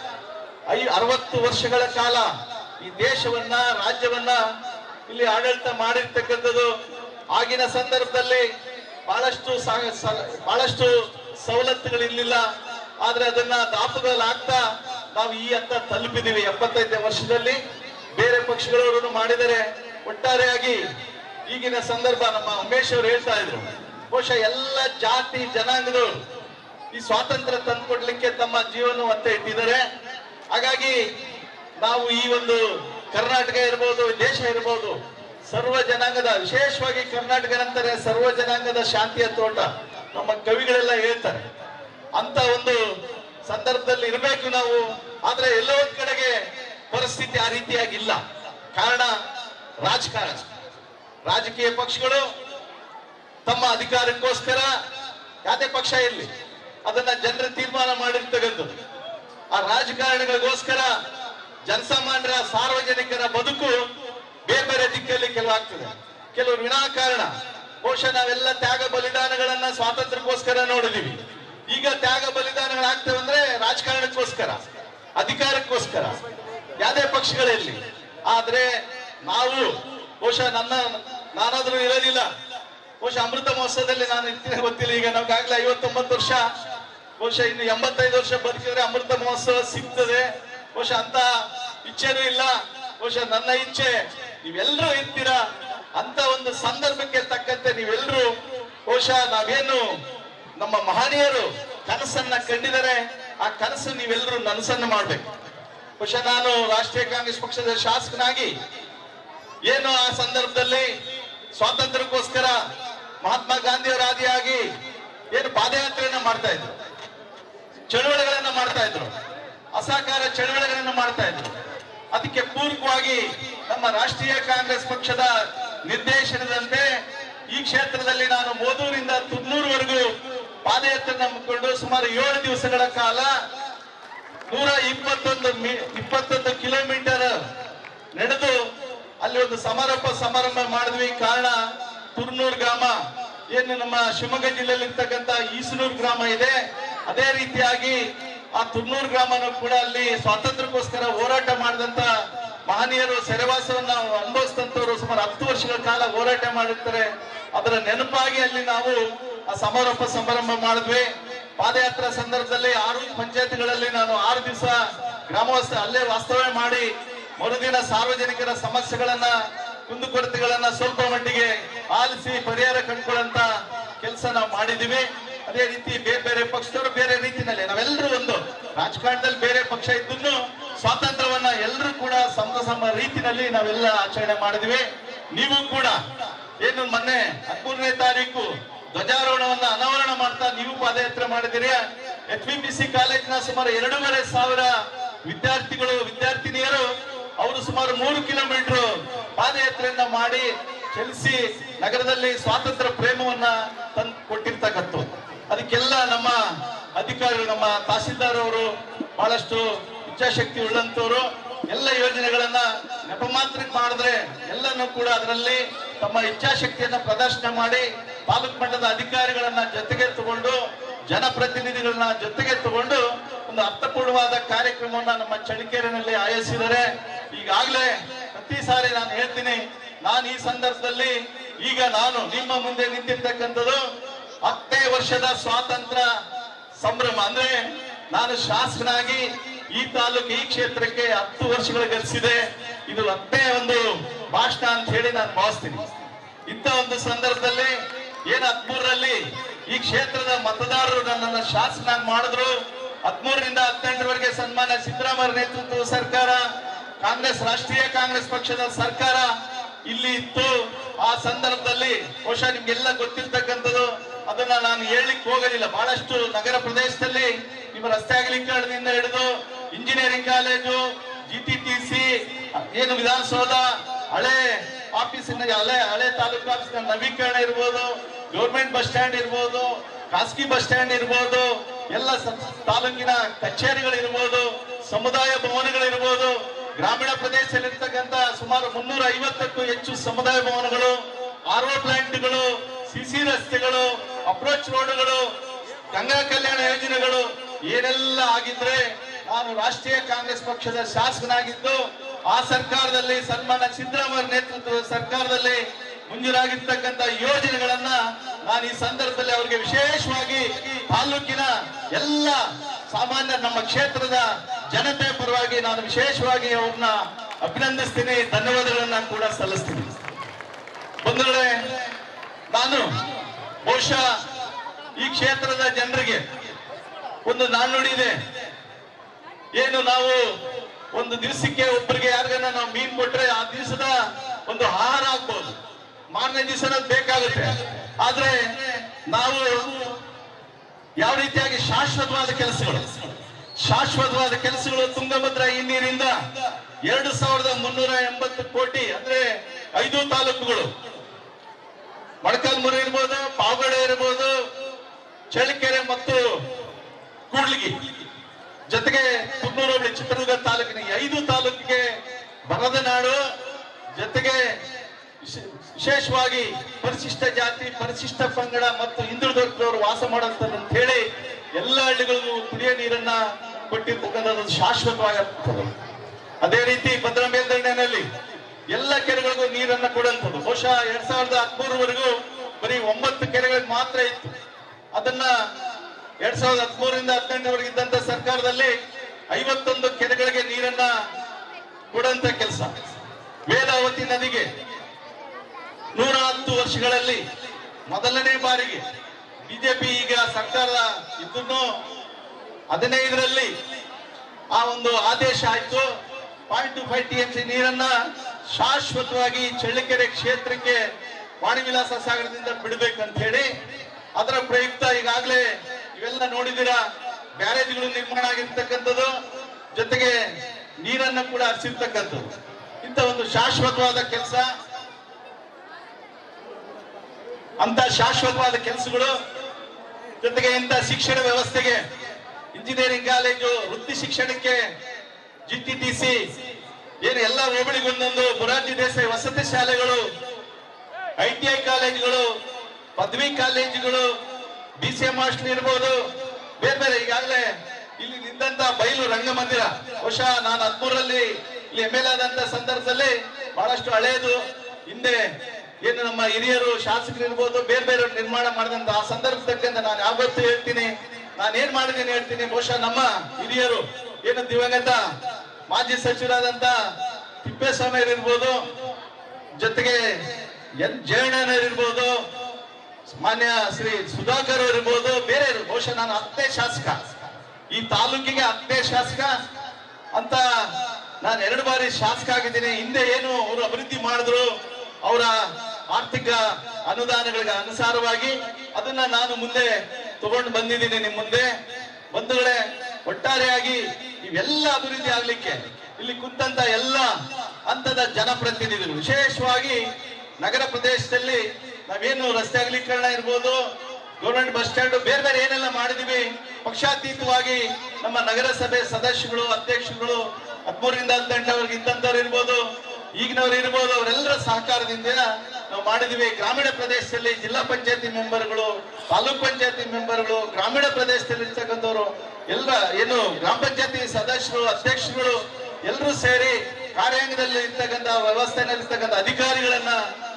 [SPEAKER 1] ಐ ಅರವತ್ತು ವರ್ಷಗಳ ಕಾಲ ಈ ದೇಶವನ್ನ ರಾಜ್ಯವನ್ನ ಇಲ್ಲಿ ಆಡಳಿತ ಮಾಡಿರ್ತಕ್ಕಂಥದ್ದು. ಆಗಿನ ಸಂದರ್ಭದಲ್ಲಿ ಬಹಳಷ್ಟು ಬಹಳಷ್ಟು ಸವಲತ್ತುಗಳಿರ್ಲಿಲ್ಲ, ಆದ್ರೆ ಅದನ್ನ ದಾಪುಗಾಲಾಗ್ತಾ ನಾವು ಈ ಹಂತ ತಲುಪಿದೀವಿ. ಎಪ್ಪತ್ತೈದನೇ ವರ್ಷದಲ್ಲಿ ಬೇರೆ ಪಕ್ಷಗಳವರು ಮಾಡಿದರೆ ಒಟ್ಟಾರೆಯಾಗಿ ಈಗಿನ ಸಂದರ್ಭ ನಮ್ಮ ಉಮೇಶ್ ಅವರು ಹೇಳ್ತಾ ಇದ್ರು, ಬಹುಶಃ ಎಲ್ಲ ಜಾತಿ ಜನಾಂಗದವರು ಈ ಸ್ವಾತಂತ್ರ್ಯ ತಂದುಕೊಡ್ಲಿಕ್ಕೆ ತಮ್ಮ ಜೀವನ ಒತ್ತೆ ಇಟ್ಟಿದ್ದಾರೆ. ಹಾಗಾಗಿ ನಾವು ಈ ಒಂದು ಕರ್ನಾಟಕ ಇರ್ಬೋದು, ದೇಶ ಇರ್ಬೋದು, ಸರ್ವ ಜನಾಂಗದ, ವಿಶೇಷವಾಗಿ ಕರ್ನಾಟಕ ನಂತರ ಸರ್ವ ಜನಾಂಗದ ಶಾಂತಿಯ ತೋಟ ನಮ್ಮ ಕವಿಗಳೆಲ್ಲ ಹೇಳ್ತಾರೆ. ಅಂತ ಒಂದು ಸಂದರ್ಭದಲ್ಲಿ ಇರಬೇಕು ನಾವು. ಆದ್ರೆ ಎಲ್ಲೋ ಒಂದ್ ಕಡೆಗೆ ಪರಿಸ್ಥಿತಿ ಆ ರೀತಿಯಾಗಿಲ್ಲ. ಕಾರಣ ರಾಜಕಾರಣ. ರಾಜಕೀಯ ಪಕ್ಷಗಳು ತಮ್ಮ ಅಧಿಕಾರಕ್ಕೋಸ್ಕರ ಯಾವುದೇ ಪಕ್ಷ ಇರಲಿ ಅದನ್ನ ಜನರು ತೀರ್ಮಾನ ಮಾಡಿರ್ತಕ್ಕಂಥದ್ದು. ಆ ರಾಜಕಾರಣಿಗಳಿಗೋಸ್ಕರ ಜನಸಾಮಾನ್ಯರ ಸಾರ್ವಜನಿಕರ ಬದುಕು ಬೇರೆ ಬೇರೆ ದಿಕ್ಕಲ್ಲಿ ಕೆಲವಾಗ್ತದೆ. ಕೆಲವರು ವಿನಾಕಾರಣ ಬಹುಶಃ ನಾವೆಲ್ಲ ತ್ಯಾಗ ಬಲಿದಾನಗಳನ್ನ ಸ್ವಾತಂತ್ರ್ಯಕ್ಕೋಸ್ಕರ ನೋಡಿದೀವಿ. ಈಗ ತ್ಯಾಗ ಬಲಿದಾನಗಳಾಗ್ತವೆ ಅಂದ್ರೆ ರಾಜಕಾರಣಕ್ಕೋಸ್ಕರ, ಅಧಿಕಾರಕ್ಕೋಸ್ಕರ, ಯಾವುದೇ ಪಕ್ಷಗಳಲ್ಲಿ. ಆದ್ರೆ ನಾವು ಬಹುಶಃ ನನ್ನ ನಾನಾದ್ರೂ ಇರೋದಿಲ್ಲ, ಬಹುಶಃ ಅಮೃತ ಮಹೋತ್ಸವದಲ್ಲಿ ನಾನು ಇರ್ತೀನಿ ಗೊತ್ತಿಲ್ಲ. ಈಗ ನಮ್ಗಾಗ್ಲೇ ಐವತ್ತೊಂಬತ್ತು ವರ್ಷ, ಬಹುಶಃ ಇನ್ನು ಎಂಬತ್ತೈದು ವರ್ಷ ಬದುಕಿದ್ರೆ ಅಮೃತ ಮಹೋತ್ಸವ ಸಿಗ್ತದೆ. ಬಹುಶಃ ಅಂತ ಇಚ್ಛೆನೂ ಇಲ್ಲ. ಬಹುಶಃ ನನ್ನ ಇಚ್ಛೆ ನೀವೆಲ್ಲರೂ ಇರ್ತೀರಾ ಅಂತ ಒಂದು ಸಂದರ್ಭಕ್ಕೆ ತಕ್ಕಂತೆ ನೀವೆಲ್ಲರೂ ಬಹುಶಃ ನಾವೇನು ನಮ್ಮ ಮಹನೀಯರು ಕನಸನ್ನ ಕಂಡಿದ್ದಾರೆ ಆ ಕನಸು ನೀವೆಲ್ಲರೂ ನನಸನ್ನು ಮಾಡ್ಬೇಕು. ಬಹುಶಃ ನಾನು ರಾಷ್ಟ್ರೀಯ ಕಾಂಗ್ರೆಸ್ ಪಕ್ಷದ ಶಾಸಕನಾಗಿ ಏನು ಆ ಸಂದರ್ಭದಲ್ಲಿ ಸ್ವಾತಂತ್ರ್ಯಕ್ಕೋಸ್ಕರ ಮಹಾತ್ಮ ಗಾಂಧಿಯವರ ಆದಿಯಾಗಿ ಏನು ಪಾದಯಾತ್ರೆಯನ್ನ ಮಾಡ್ತಾ ಇದ್ರು, ಚಳುವಳಿಗಳನ್ನ ಮಾಡ್ತಾ ಇದ್ರು, ಅಸಹಕಾರ ಚಳುವಳಿಗಳನ್ನ ಮಾಡ್ತಾ ಇದ್ರು. ಅದಕ್ಕೆ ಪೂರಕವಾಗಿ ನಮ್ಮ ರಾಷ್ಟ್ರೀಯ ಕಾಂಗ್ರೆಸ್ ಪಕ್ಷದ ನಿರ್ದೇಶನದಂತೆ ಈ ಕ್ಷೇತ್ರದಲ್ಲಿ ನಾನು ಮೋದೂರಿಂದ ತುರ್ನೂರ್ವರೆಗೂ ಪಾದಯಾತ್ರೆ ಹಮ್ಮಿಕೊಂಡು ಸುಮಾರು ಏಳು ದಿವಸಗಳ ಕಾಲ ನೂರ ಇಪ್ಪತ್ತೊಂದು ಇಪ್ಪತ್ತೊಂದು ಕಿಲೋಮೀಟರ್ ನಡೆದು ಅಲ್ಲಿ ಒಂದು ಸಮಾರೋಪ ಸಮಾರಂಭ ಮಾಡಿದ್ವಿ. ಕಾರಣ ತುರ್ನೂರ್ ಗ್ರಾಮ ಏನು ನಮ್ಮ ಶಿವಮೊಗ್ಗ ಜಿಲ್ಲೆಯಲ್ಲಿ ಇರ್ತಕ್ಕಂಥ ಈಸನೂರು ಗ್ರಾಮ ಇದೆ, ಅದೇ ರೀತಿಯಾಗಿ ಆ ತುರ್ನೂರು ಗ್ರಾಮನೂ ಕೂಡ ಅಲ್ಲಿ ಸ್ವಾತಂತ್ರ್ಯಕ್ಕೋಸ್ಕರ ಹೋರಾಟ ಮಾಡಿದಂತ ಮಹನೀಯರು, ಸೆರೆವಾಸವನ್ನ ಅನುಭವಿಸಿದಂತವರು ಸುಮಾರು ಹತ್ತು ವರ್ಷಗಳ ಕಾಲ ಹೋರಾಟ ಮಾಡಿರ್ತಾರೆ. ಅದರ ನೆನಪಾಗಿ ಅಲ್ಲಿ ನಾವು ಆ ಸಮಾರೋಪ ಸಮಾರಂಭ ಮಾಡಿದ್ವಿ. ಪಾದಯಾತ್ರಾ ಸಂದರ್ಭದಲ್ಲಿ ಆರು ಪಂಚಾಯತ್ಗಳಲ್ಲಿ ನಾನು ಆರು ದಿವಸ ಗ್ರಾಮವಾಸ ಅಲ್ಲೇ ವಾಸ್ತವ್ಯ ಮಾಡಿ ಮರುದಿನ ಸಾರ್ವಜನಿಕರ ಸಮಸ್ಯೆಗಳನ್ನ ಕುಂದುಕೊರತೆಗಳನ್ನ ಸ್ವಲ್ಪ ಮಟ್ಟಿಗೆ ಆಲಿಸಿ ಪರಿಹಾರ ಕಂಡುಕೊಳ್ಳಂತ ಕೆಲಸ ನಾವು ಮಾಡಿದೀವಿ. ಅದೇ ರೀತಿ ಬೇರೆ ಬೇರೆ ಪಕ್ಷದವರು ಬೇರೆ ರೀತಿಯಲ್ಲಿ ನಾವೆಲ್ಲರೂ ಒಂದು ರಾಜಕಾರಣದಲ್ಲಿ ಬೇರೆ ಪಕ್ಷ ಇದ್ದು ಸ್ವಾತಂತ್ರ್ಯವನ್ನ ಎಲ್ಲರೂ ಕೂಡ ಸಮ ಸಮ ರೀತಿಯಲ್ಲಿ ನಾವೆಲ್ಲ ಆಚರಣೆ ಮಾಡಿದ್ವಿ. ನೀವು ಕೂಡ ಏನು ಮೊನ್ನೆ ಹದಿಮೂರನೇ ತಾರೀಕು ಧ್ವಜಾರೋಹಣವನ್ನ ಅನಾವರಣ ಮಾಡ್ತಾ ನೀವು ಪಾದಯಾತ್ರೆ ಮಾಡಿದಿರಿ. ಎಚ್ ಬಿ ಬಿ ಸಿ ಕಾಲೇಜಿನ ಸುಮಾರು ಎರಡೂವರೆ ಸಾವಿರ ವಿದ್ಯಾರ್ಥಿಗಳು ವಿದ್ಯಾರ್ಥಿನಿಯರು ಅವರು ಸುಮಾರು ಮೂರು ಕಿಲೋಮೀಟರ್ ಪಾದಯಾತ್ರೆಯನ್ನ ಮಾಡಿ ಚಲಿಸಿ ನಗರದಲ್ಲಿ ಸ್ವಾತಂತ್ರ್ಯ ಪ್ರೇಮವನ್ನ ತಂದು ಕೊಟ್ಟಿರ್ತಕ್ಕಂಥ ಅದಕ್ಕೆಲ್ಲ ನಮ್ಮ ಅಧಿಕಾರಿಗಳು, ನಮ್ಮ ತಹಸೀಲ್ದಾರ್ ಅವರು ಬಹಳಷ್ಟು ಇಚ್ಛಾಶಕ್ತಿ ಉಳ್ಳಂತವರು. ಎಲ್ಲ ಯೋಜನೆಗಳನ್ನ ನೆಪ ಮಾತ್ರಕ್ಕೆ ಮಾಡಿದ್ರೆ ಎಲ್ಲನೂ ಕೂಡ ಅದರಲ್ಲಿ ತಮ್ಮ ಇಚ್ಛಾಶಕ್ತಿಯನ್ನ ಪ್ರದರ್ಶನ ಮಾಡಿ ತಾಲೂಕು ಮಟ್ಟದ ಅಧಿಕಾರಿಗಳನ್ನ ಜೊತೆಗೆ ತಗೊಂಡು ಜನಪ್ರತಿನಿಧಿಗಳನ್ನ ಜೊತೆಗೆ ತಗೊಂಡು ಒಂದು ಅರ್ಥಪೂರ್ಣವಾದ ಕಾರ್ಯಕ್ರಮವನ್ನ ನಮ್ಮ ಚಳ್ಳಕೆರೆನಲ್ಲಿ ಆಯೋಜಿಸಿದ್ದಾರೆ. ಈಗಾಗಲೇ ಪ್ರತಿ ಸಾರಿ ನಾನು ಹೇಳ್ತೀನಿ, ನಾನು ಈ ಸಂದರ್ಭದಲ್ಲಿ ಈಗ ನಾನು ನಿಮ್ಮ ಮುಂದೆ ನಿಂತಿರ್ತಕ್ಕಂಥದ್ದು ಹತ್ತೇ ವರ್ಷದ ಸ್ವಾತಂತ್ರ್ಯ ಸಂಭ್ರಮ. ಅಂದ್ರೆ ನಾನು ಶಾಸಕನಾಗಿ ಈ ತಾಲೂಕು ಈ ಕ್ಷೇತ್ರಕ್ಕೆ ಹತ್ತು ವರ್ಷಗಳು ಗಳಿಸಿದೆ. ಇದು ಹತ್ತೇ ಒಂದು ಭಾಷಣ ಅಂತ ಹೇಳಿ ನಾನು ಭಾವಿಸ್ತೀನಿ. ಇಂಥ ಒಂದು ಸಂದರ್ಭದಲ್ಲಿ ಏನ್ ಹದಿಮೂರರಲ್ಲಿ ಈ ಕ್ಷೇತ್ರದ ಮತದಾರರು ನನ್ನನ್ನು ಶಾಸಕನಾಗಿ ಮಾಡಿದ್ರು. ಹದಿಮೂರರಿಂದ ಹದಿನೆಂಟರವರೆಗೆ ಸನ್ಮಾನ್ಯ ಸಿದ್ದರಾಮಯ್ಯ ನೇತೃತ್ವದ ಸರ್ಕಾರ, ಕಾಂಗ್ರೆಸ್ ರಾಷ್ಟ್ರೀಯ ಕಾಂಗ್ರೆಸ್ ಪಕ್ಷದ ಸರ್ಕಾರ ಇಲ್ಲಿ ಇತ್ತು. ಆ ಸಂದರ್ಭದಲ್ಲಿ ಬಹುಶಃ ನಿಮ್ಗೆಲ್ಲ ಗೊತ್ತಿರ್ತಕ್ಕಂಥದ್ದು, ಅದನ್ನ ನಾನು ಹೇಳಲಿಕ್ಕೆ ಹೋಗೋದಿಲ್ಲ. ಬಹಳಷ್ಟು ನಗರ ಪ್ರದೇಶದಲ್ಲಿ ನಿಮ್ಮ ರಸ್ತೆ ಅಗಲೀಕರಣದಿಂದ ಹಿಡಿದು engineering college, G T T C, ಏನು ವಿಧಾನಸೌಧ, ಹಳೆ ಆಫೀಸಿನ ಹಳೆ ಹಳೆ ತಾಲೂಕು ಆಫೀಸಿನ ನವೀಕರಣ ಇರ್ಬೋದು, ಗೌರ್ಮೆಂಟ್ ಬಸ್ ಸ್ಟ್ಯಾಂಡ್ ಇರ್ಬೋದು, ಖಾಸಗಿ ಬಸ್ ಸ್ಟ್ಯಾಂಡ್ ಇರ್ಬೋದು, ಎಲ್ಲ ತಾಲೂಕಿನ ಕಚೇರಿಗಳಿರ್ಬೋದು, ಸಮುದಾಯ ಭವನಗಳಿರ್ಬೋದು, ಗ್ರಾಮೀಣ ಪ್ರದೇಶದಲ್ಲಿರ್ತಕ್ಕಂಥ ಸುಮಾರು ಮುನ್ನೂರ ಐವತ್ತಕ್ಕೂ ಹೆಚ್ಚು ಸಮುದಾಯ ಭವನಗಳು, ಆರ್ ಒ ಪ್ಲಾಂಟ್ಗಳು, ಸಿಸಿ ರಸ್ತೆಗಳು, ಅಪ್ರೋಚ್ ರೋಡ್ಗಳು, ಗಂಗಾ ಕಲ್ಯಾಣ ಯೋಜನೆಗಳು ಏನೆಲ್ಲ ಆಗಿದ್ರೆ ನಾನು ರಾಷ್ಟ್ರೀಯ ಕಾಂಗ್ರೆಸ್ ಪಕ್ಷದ ಶಾಸಕನಾಗಿದ್ದು ಆ ಸರ್ಕಾರದಲ್ಲಿ ಸನ್ಮಾನ್ಯ ಸಿದ್ದರಾಮಯ್ಯ ನೇತೃತ್ವದ ಸರ್ಕಾರದಲ್ಲಿ ಮುಂಜೂರಾಗಿರ್ತಕ್ಕಂಥ ಯೋಜನೆಗಳನ್ನ ನಾನು ಈ ಸಂದರ್ಭದಲ್ಲಿ ಅವರಿಗೆ ವಿಶೇಷವಾಗಿ ತಾಲೂಕಿನ ಎಲ್ಲ ಸಾಮಾನ್ಯ ನಮ್ಮ ಕ್ಷೇತ್ರದ ಜನತೆ ಪರವಾಗಿ ನಾನು ವಿಶೇಷವಾಗಿ ಅವ್ರನ್ನ ಅಭಿನಂದಿಸ್ತೀನಿ, ಧನ್ಯವಾದಗಳನ್ನ ಕೂಡ ಸಲ್ಲಿಸ್ತೀನಿ. ಬಂಧುಗಳೇ, ನಾನು ಬಹುಶಃ ಈ ಕ್ಷೇತ್ರದ ಜನರಿಗೆ ಒಂದು ನಾಣ್ಣುಡಿ ಇದೆ. ಏನು ನಾವು ಒಂದು ದಿವಸಕ್ಕೆ ಒಬ್ಬರಿಗೆ ಯಾರಿಗನ್ನ ನಾವು ಮೀನ್ ಕೊಟ್ರೆ ಆ ದಿವಸದ ಒಂದು ಆಹಾರ ಆಗ್ಬೋದು, ಮಾರನೇ ದಿವಸ ಬೇಕಾಗುತ್ತೆ. ಆದ್ರೆ ನಾವು ಯಾವ ರೀತಿಯಾಗಿ ಶಾಶ್ವತವಾದ ಕೆಲಸಗಳು ಶಾಶ್ವತವಾದ ಕೆಲಸಗಳು ತುಂಗಭದ್ರಾ ಈ ನೀರಿಂದ ಎರಡು ಸಾವಿರದ ಮುನ್ನೂರ ಎಂಬತ್ತು ಕೋಟಿ ಅಂದ್ರೆ ಐದು ತಾಲೂಕುಗಳು, ಮೊಳಕಾಲ್ಮೂರು ಇರ್ಬೋದು, ಪಾವಗಡ ಇರ್ಬೋದು, ಚಳ್ಳಕೆರೆ ಮತ್ತು ಕೂಡ್ಲಿಗಿ, ಜೊತೆಗೆ ಕುನ್ನೂರು ಹೋಬಳಿ ಚಿತ್ರದುರ್ಗ ತಾಲೂಕಿನ ಐದು ತಾಲೂಕಿಗೆ ಬರದ ನಾಡು, ಜೊತೆಗೆ ವಿಶೇಷವಾಗಿ ಪರಿಶಿಷ್ಟ ಜಾತಿ, ಪರಿಶಿಷ್ಟ ಪಂಗಡ ಮತ್ತು ಹಿಂದುಳಿದವರು ವಾಸ ಮಾಡುವಂತದ್ದು ಅಂತ ಹೇಳಿ ಎಲ್ಲ ಹಳ್ಳಿಗಳಿಗೂ ಕುಡಿಯೋ ನೀರನ್ನ ಕೊಟ್ಟಿರ್ತಕ್ಕಂಥದ್ದು ಶಾಶ್ವತವಾಗಿರ್ತದೆ. ಅದೇ ರೀತಿ ಭದ್ರಾ ಮೇಲ್ದಂಡೆನಲ್ಲಿ ಎಲ್ಲ ಕೆರೆಗಳಿಗೂ ನೀರನ್ನ ಕೊಡುವಂಥದ್ದು. ಬಹುಶಃ ಎರಡ್ ಸಾವಿರದ ಹದಿಮೂರವರೆಗೂ ಬರೀ ಒಂಬತ್ತು ಕೆರೆಗಳಿಗೆ ಮಾತ್ರ ಇತ್ತು. ಅದನ್ನ ಎರಡ್ ಸಾವಿರದ ಹದಿಮೂರರಿಂದ ಹದಿನೆಂಟರವರೆಗೆ ಇದ್ದಂತ ಸರ್ಕಾರದಲ್ಲಿ ಐವತ್ತೊಂದು ಕೆರೆಗಳಿಗೆ ನೀರನ್ನ ಕೊಡುವಂತ ಕೆಲಸ. ವೇದಾವತಿ ನದಿಗೆ ನೂರ ಹತ್ತು ವರ್ಷಗಳಲ್ಲಿ ಮೊದಲನೇ ಬಾರಿಗೆ ಬಿಜೆಪಿ ಈಗ ಸರ್ಕಾರ ಇದ್ದು ಹದಿನೈದರಲ್ಲಿ ಆ ಒಂದು ಆದೇಶ ಆಯ್ತು. Point two five T M C ನೀರನ್ನ ಶಾಶ್ವತವಾಗಿ ಚಳ್ಳಕೆರೆ ಕ್ಷೇತ್ರಕ್ಕೆ ವಾಣಿ ವಿಲಾಸ ಸಾಗರದಿಂದ ಬಿಡಬೇಕಂತ ಹೇಳಿ ಅದರ ಪ್ರಯುಕ್ತ ಈಗಾಗಲೇ ಇವೆಲ್ಲ ನೋಡಿದಿರಾ, ಬ್ಯಾರೇಜ್ಗಳು ನಿರ್ಮಾಣ ಆಗಿರ್ತಕ್ಕಂಥದ್ದು, ಜೊತೆಗೆ ನೀರನ್ನ ಕೂಡ ಹರಿಸಿರ್ತಕ್ಕಂಥದ್ದು. ಇಂಥ ಒಂದು ಶಾಶ್ವತವಾದ ಕೆಲಸ, ಅಂತ ಶಾಶ್ವತವಾದ ಕೆಲಸಗಳು, ಜೊತೆಗೆ ಇಂಥ ಶಿಕ್ಷಣ ವ್ಯವಸ್ಥೆಗೆ ಇಂಜಿನಿಯರಿಂಗ್ ಕಾಲೇಜು, ವೃತ್ತಿ ಶಿಕ್ಷಣಕ್ಕೆ ಜಿ ಟಿ ಟಿ ಸಿ, ಏನು ಎಲ್ಲ ಹೋಬಳಿಗೊಂದೊಂದು ಮೊರಾರ್ಜಿ ದೇಸಾಯಿ ವಸತಿ ಶಾಲೆಗಳು, ಐ ಟಿ ಐ ಕಾಲೇಜುಗಳು, ಪದವಿ ಕಾಲೇಜುಗಳು, ಬಿ ಸಿ ಎಂ ಹಾಸ್ಟೆಲ್ ಇರ್ಬೋದು, ಬೇರೆ ಬೇರೆ ಈಗಾಗಲೇ ಇಲ್ಲಿ ನಿಂತ ಬಯಲು ರಂಗಮಂದಿರ. ಬಹುಶಃ ನಾನು ಹದಿಮೂರರಲ್ಲಿ ಇಲ್ಲಿ ಎಮ್ ಎಲ್ ಆದಂತ ಸಂದರ್ಭದಲ್ಲಿ ಬಹಳಷ್ಟು ಹಳೆಯದು, ಹಿಂದೆ ಏನು ನಮ್ಮ ಹಿರಿಯರು ಶಾಸಕರು ಇರ್ಬೋದು, ಬೇರೆ ಬೇರೆ ನಿರ್ಮಾಣ ಮಾಡಿದಂತ ಆ ಸಂದರ್ಭ ತಕ್ಕಂತ ನಾನು ಯಾವತ್ತೂ ಹೇಳ್ತೀನಿ, ನಾನು ಏನ್ ಮಾಡಿದ್ದೀನಿ ಹೇಳ್ತೀನಿ. ಬಹುಶಃ ನಮ್ಮ ಹಿರಿಯರು ಏನು ದಿವಂಗತ ಮಾಜಿ ಸಚಿವರಾದಂತ ತಿಪ್ಪೇಸ್ವಾಮಿ ಇರ್ಬೋದು, ಜೊತೆಗೆ ಎನ್ ಜಯಣ್ಣನವರು ಇರ್ಬೋದು, ಮಾನ್ಯ ಶ್ರೀ ಸುಧಾಕರ್ ಅವರು ಇರ್ಬೋದು, ಬೇರೆ ಬಹುಶಃ ನಾನು ಹತ್ತನೇ ಶಾಸಕ, ಈ ತಾಲೂಕಿಗೆ ಹತ್ತನೇ ಶಾಸಕ ಅಂತ ನಾನು ಎರಡು ಬಾರಿ ಶಾಸಕ ಆಗಿದ್ದೀನಿ. ಹಿಂದೆ ಏನು ಅವರು ಅಭಿವೃದ್ಧಿ ಮಾಡಿದ್ರು, ಅವರ ಆರ್ಥಿಕ ಅನುದಾನಗಳಿಗೆ ಅನುಸಾರವಾಗಿ ಅದನ್ನ ನಾನು ಮುಂದೆ ತಗೊಂಡು ಬಂದಿದ್ದೀನಿ ನಿಮ್ಮ ಮುಂದೆ. ಬಂಧುಗಳೇ, ಒಟ್ಟಾರೆಯಾಗಿ ಇವೆಲ್ಲ ಅಭಿವೃದ್ಧಿ ಆಗ್ಲಿಕ್ಕೆ ಇಲ್ಲಿ ಕುಂತಂತ ಎಲ್ಲ ಹಂತದ ಜನಪ್ರತಿನಿಧಿಗಳು, ವಿಶೇಷವಾಗಿ ನಗರ ಪ್ರದೇಶದಲ್ಲಿ ನಾವೇನು ರಸ್ತೆ ಅಗಲೀಕರಣ ಇರ್ಬೋದು, ಗೌರ್ಮೆಂಟ್ ಬಸ್ ಸ್ಟ್ಯಾಂಡ್, ಬೇರೆ ಬೇರೆ ಏನೆಲ್ಲ ಮಾಡಿದೀವಿ, ಪಕ್ಷಾತೀತವಾಗಿ ನಮ್ಮ ನಗರಸಭೆ ಸದಸ್ಯಗಳು, ಅಧ್ಯಕ್ಷರುಗಳು ಹದಿಮೂರರಿಂದ ಹದಿನೆಂಟರವರೆಗೆ ಇದ್ದಂಥವ್ರು ಇರ್ಬೋದು, ಈಗಿನವ್ರು ಇರ್ಬೋದು, ಅವರೆಲ್ಲರ ಸಹಕಾರದಿಂದ ನಾವು ಮಾಡಿದೀವಿ. ಗ್ರಾಮೀಣ ಪ್ರದೇಶದಲ್ಲಿ ಜಿಲ್ಲಾ ಪಂಚಾಯತಿ ಮೆಂಬರ್ಗಳು, ತಾಲೂಕ್ ಪಂಚಾಯತಿ ಮೆಂಬರ್ಗಳು, ಗ್ರಾಮೀಣ ಪ್ರದೇಶದಲ್ಲಿ ಇರ್ತಕ್ಕಂಥವ್ರು ಎಲ್ಲ ಏನು ಗ್ರಾಮ ಪಂಚಾಯತಿ ಸದಸ್ಯರು, ಅಧ್ಯಕ್ಷರುಗಳು ಎಲ್ಲರೂ ಸೇರಿ ಕಾರ್ಯಾಂಗದಲ್ಲಿ ಇರ್ತಕ್ಕಂಥ ವ್ಯವಸ್ಥೆನಲ್ಲಿ ಇರ್ತಕ್ಕಂಥ ಅಧಿಕಾರಿಗಳನ್ನ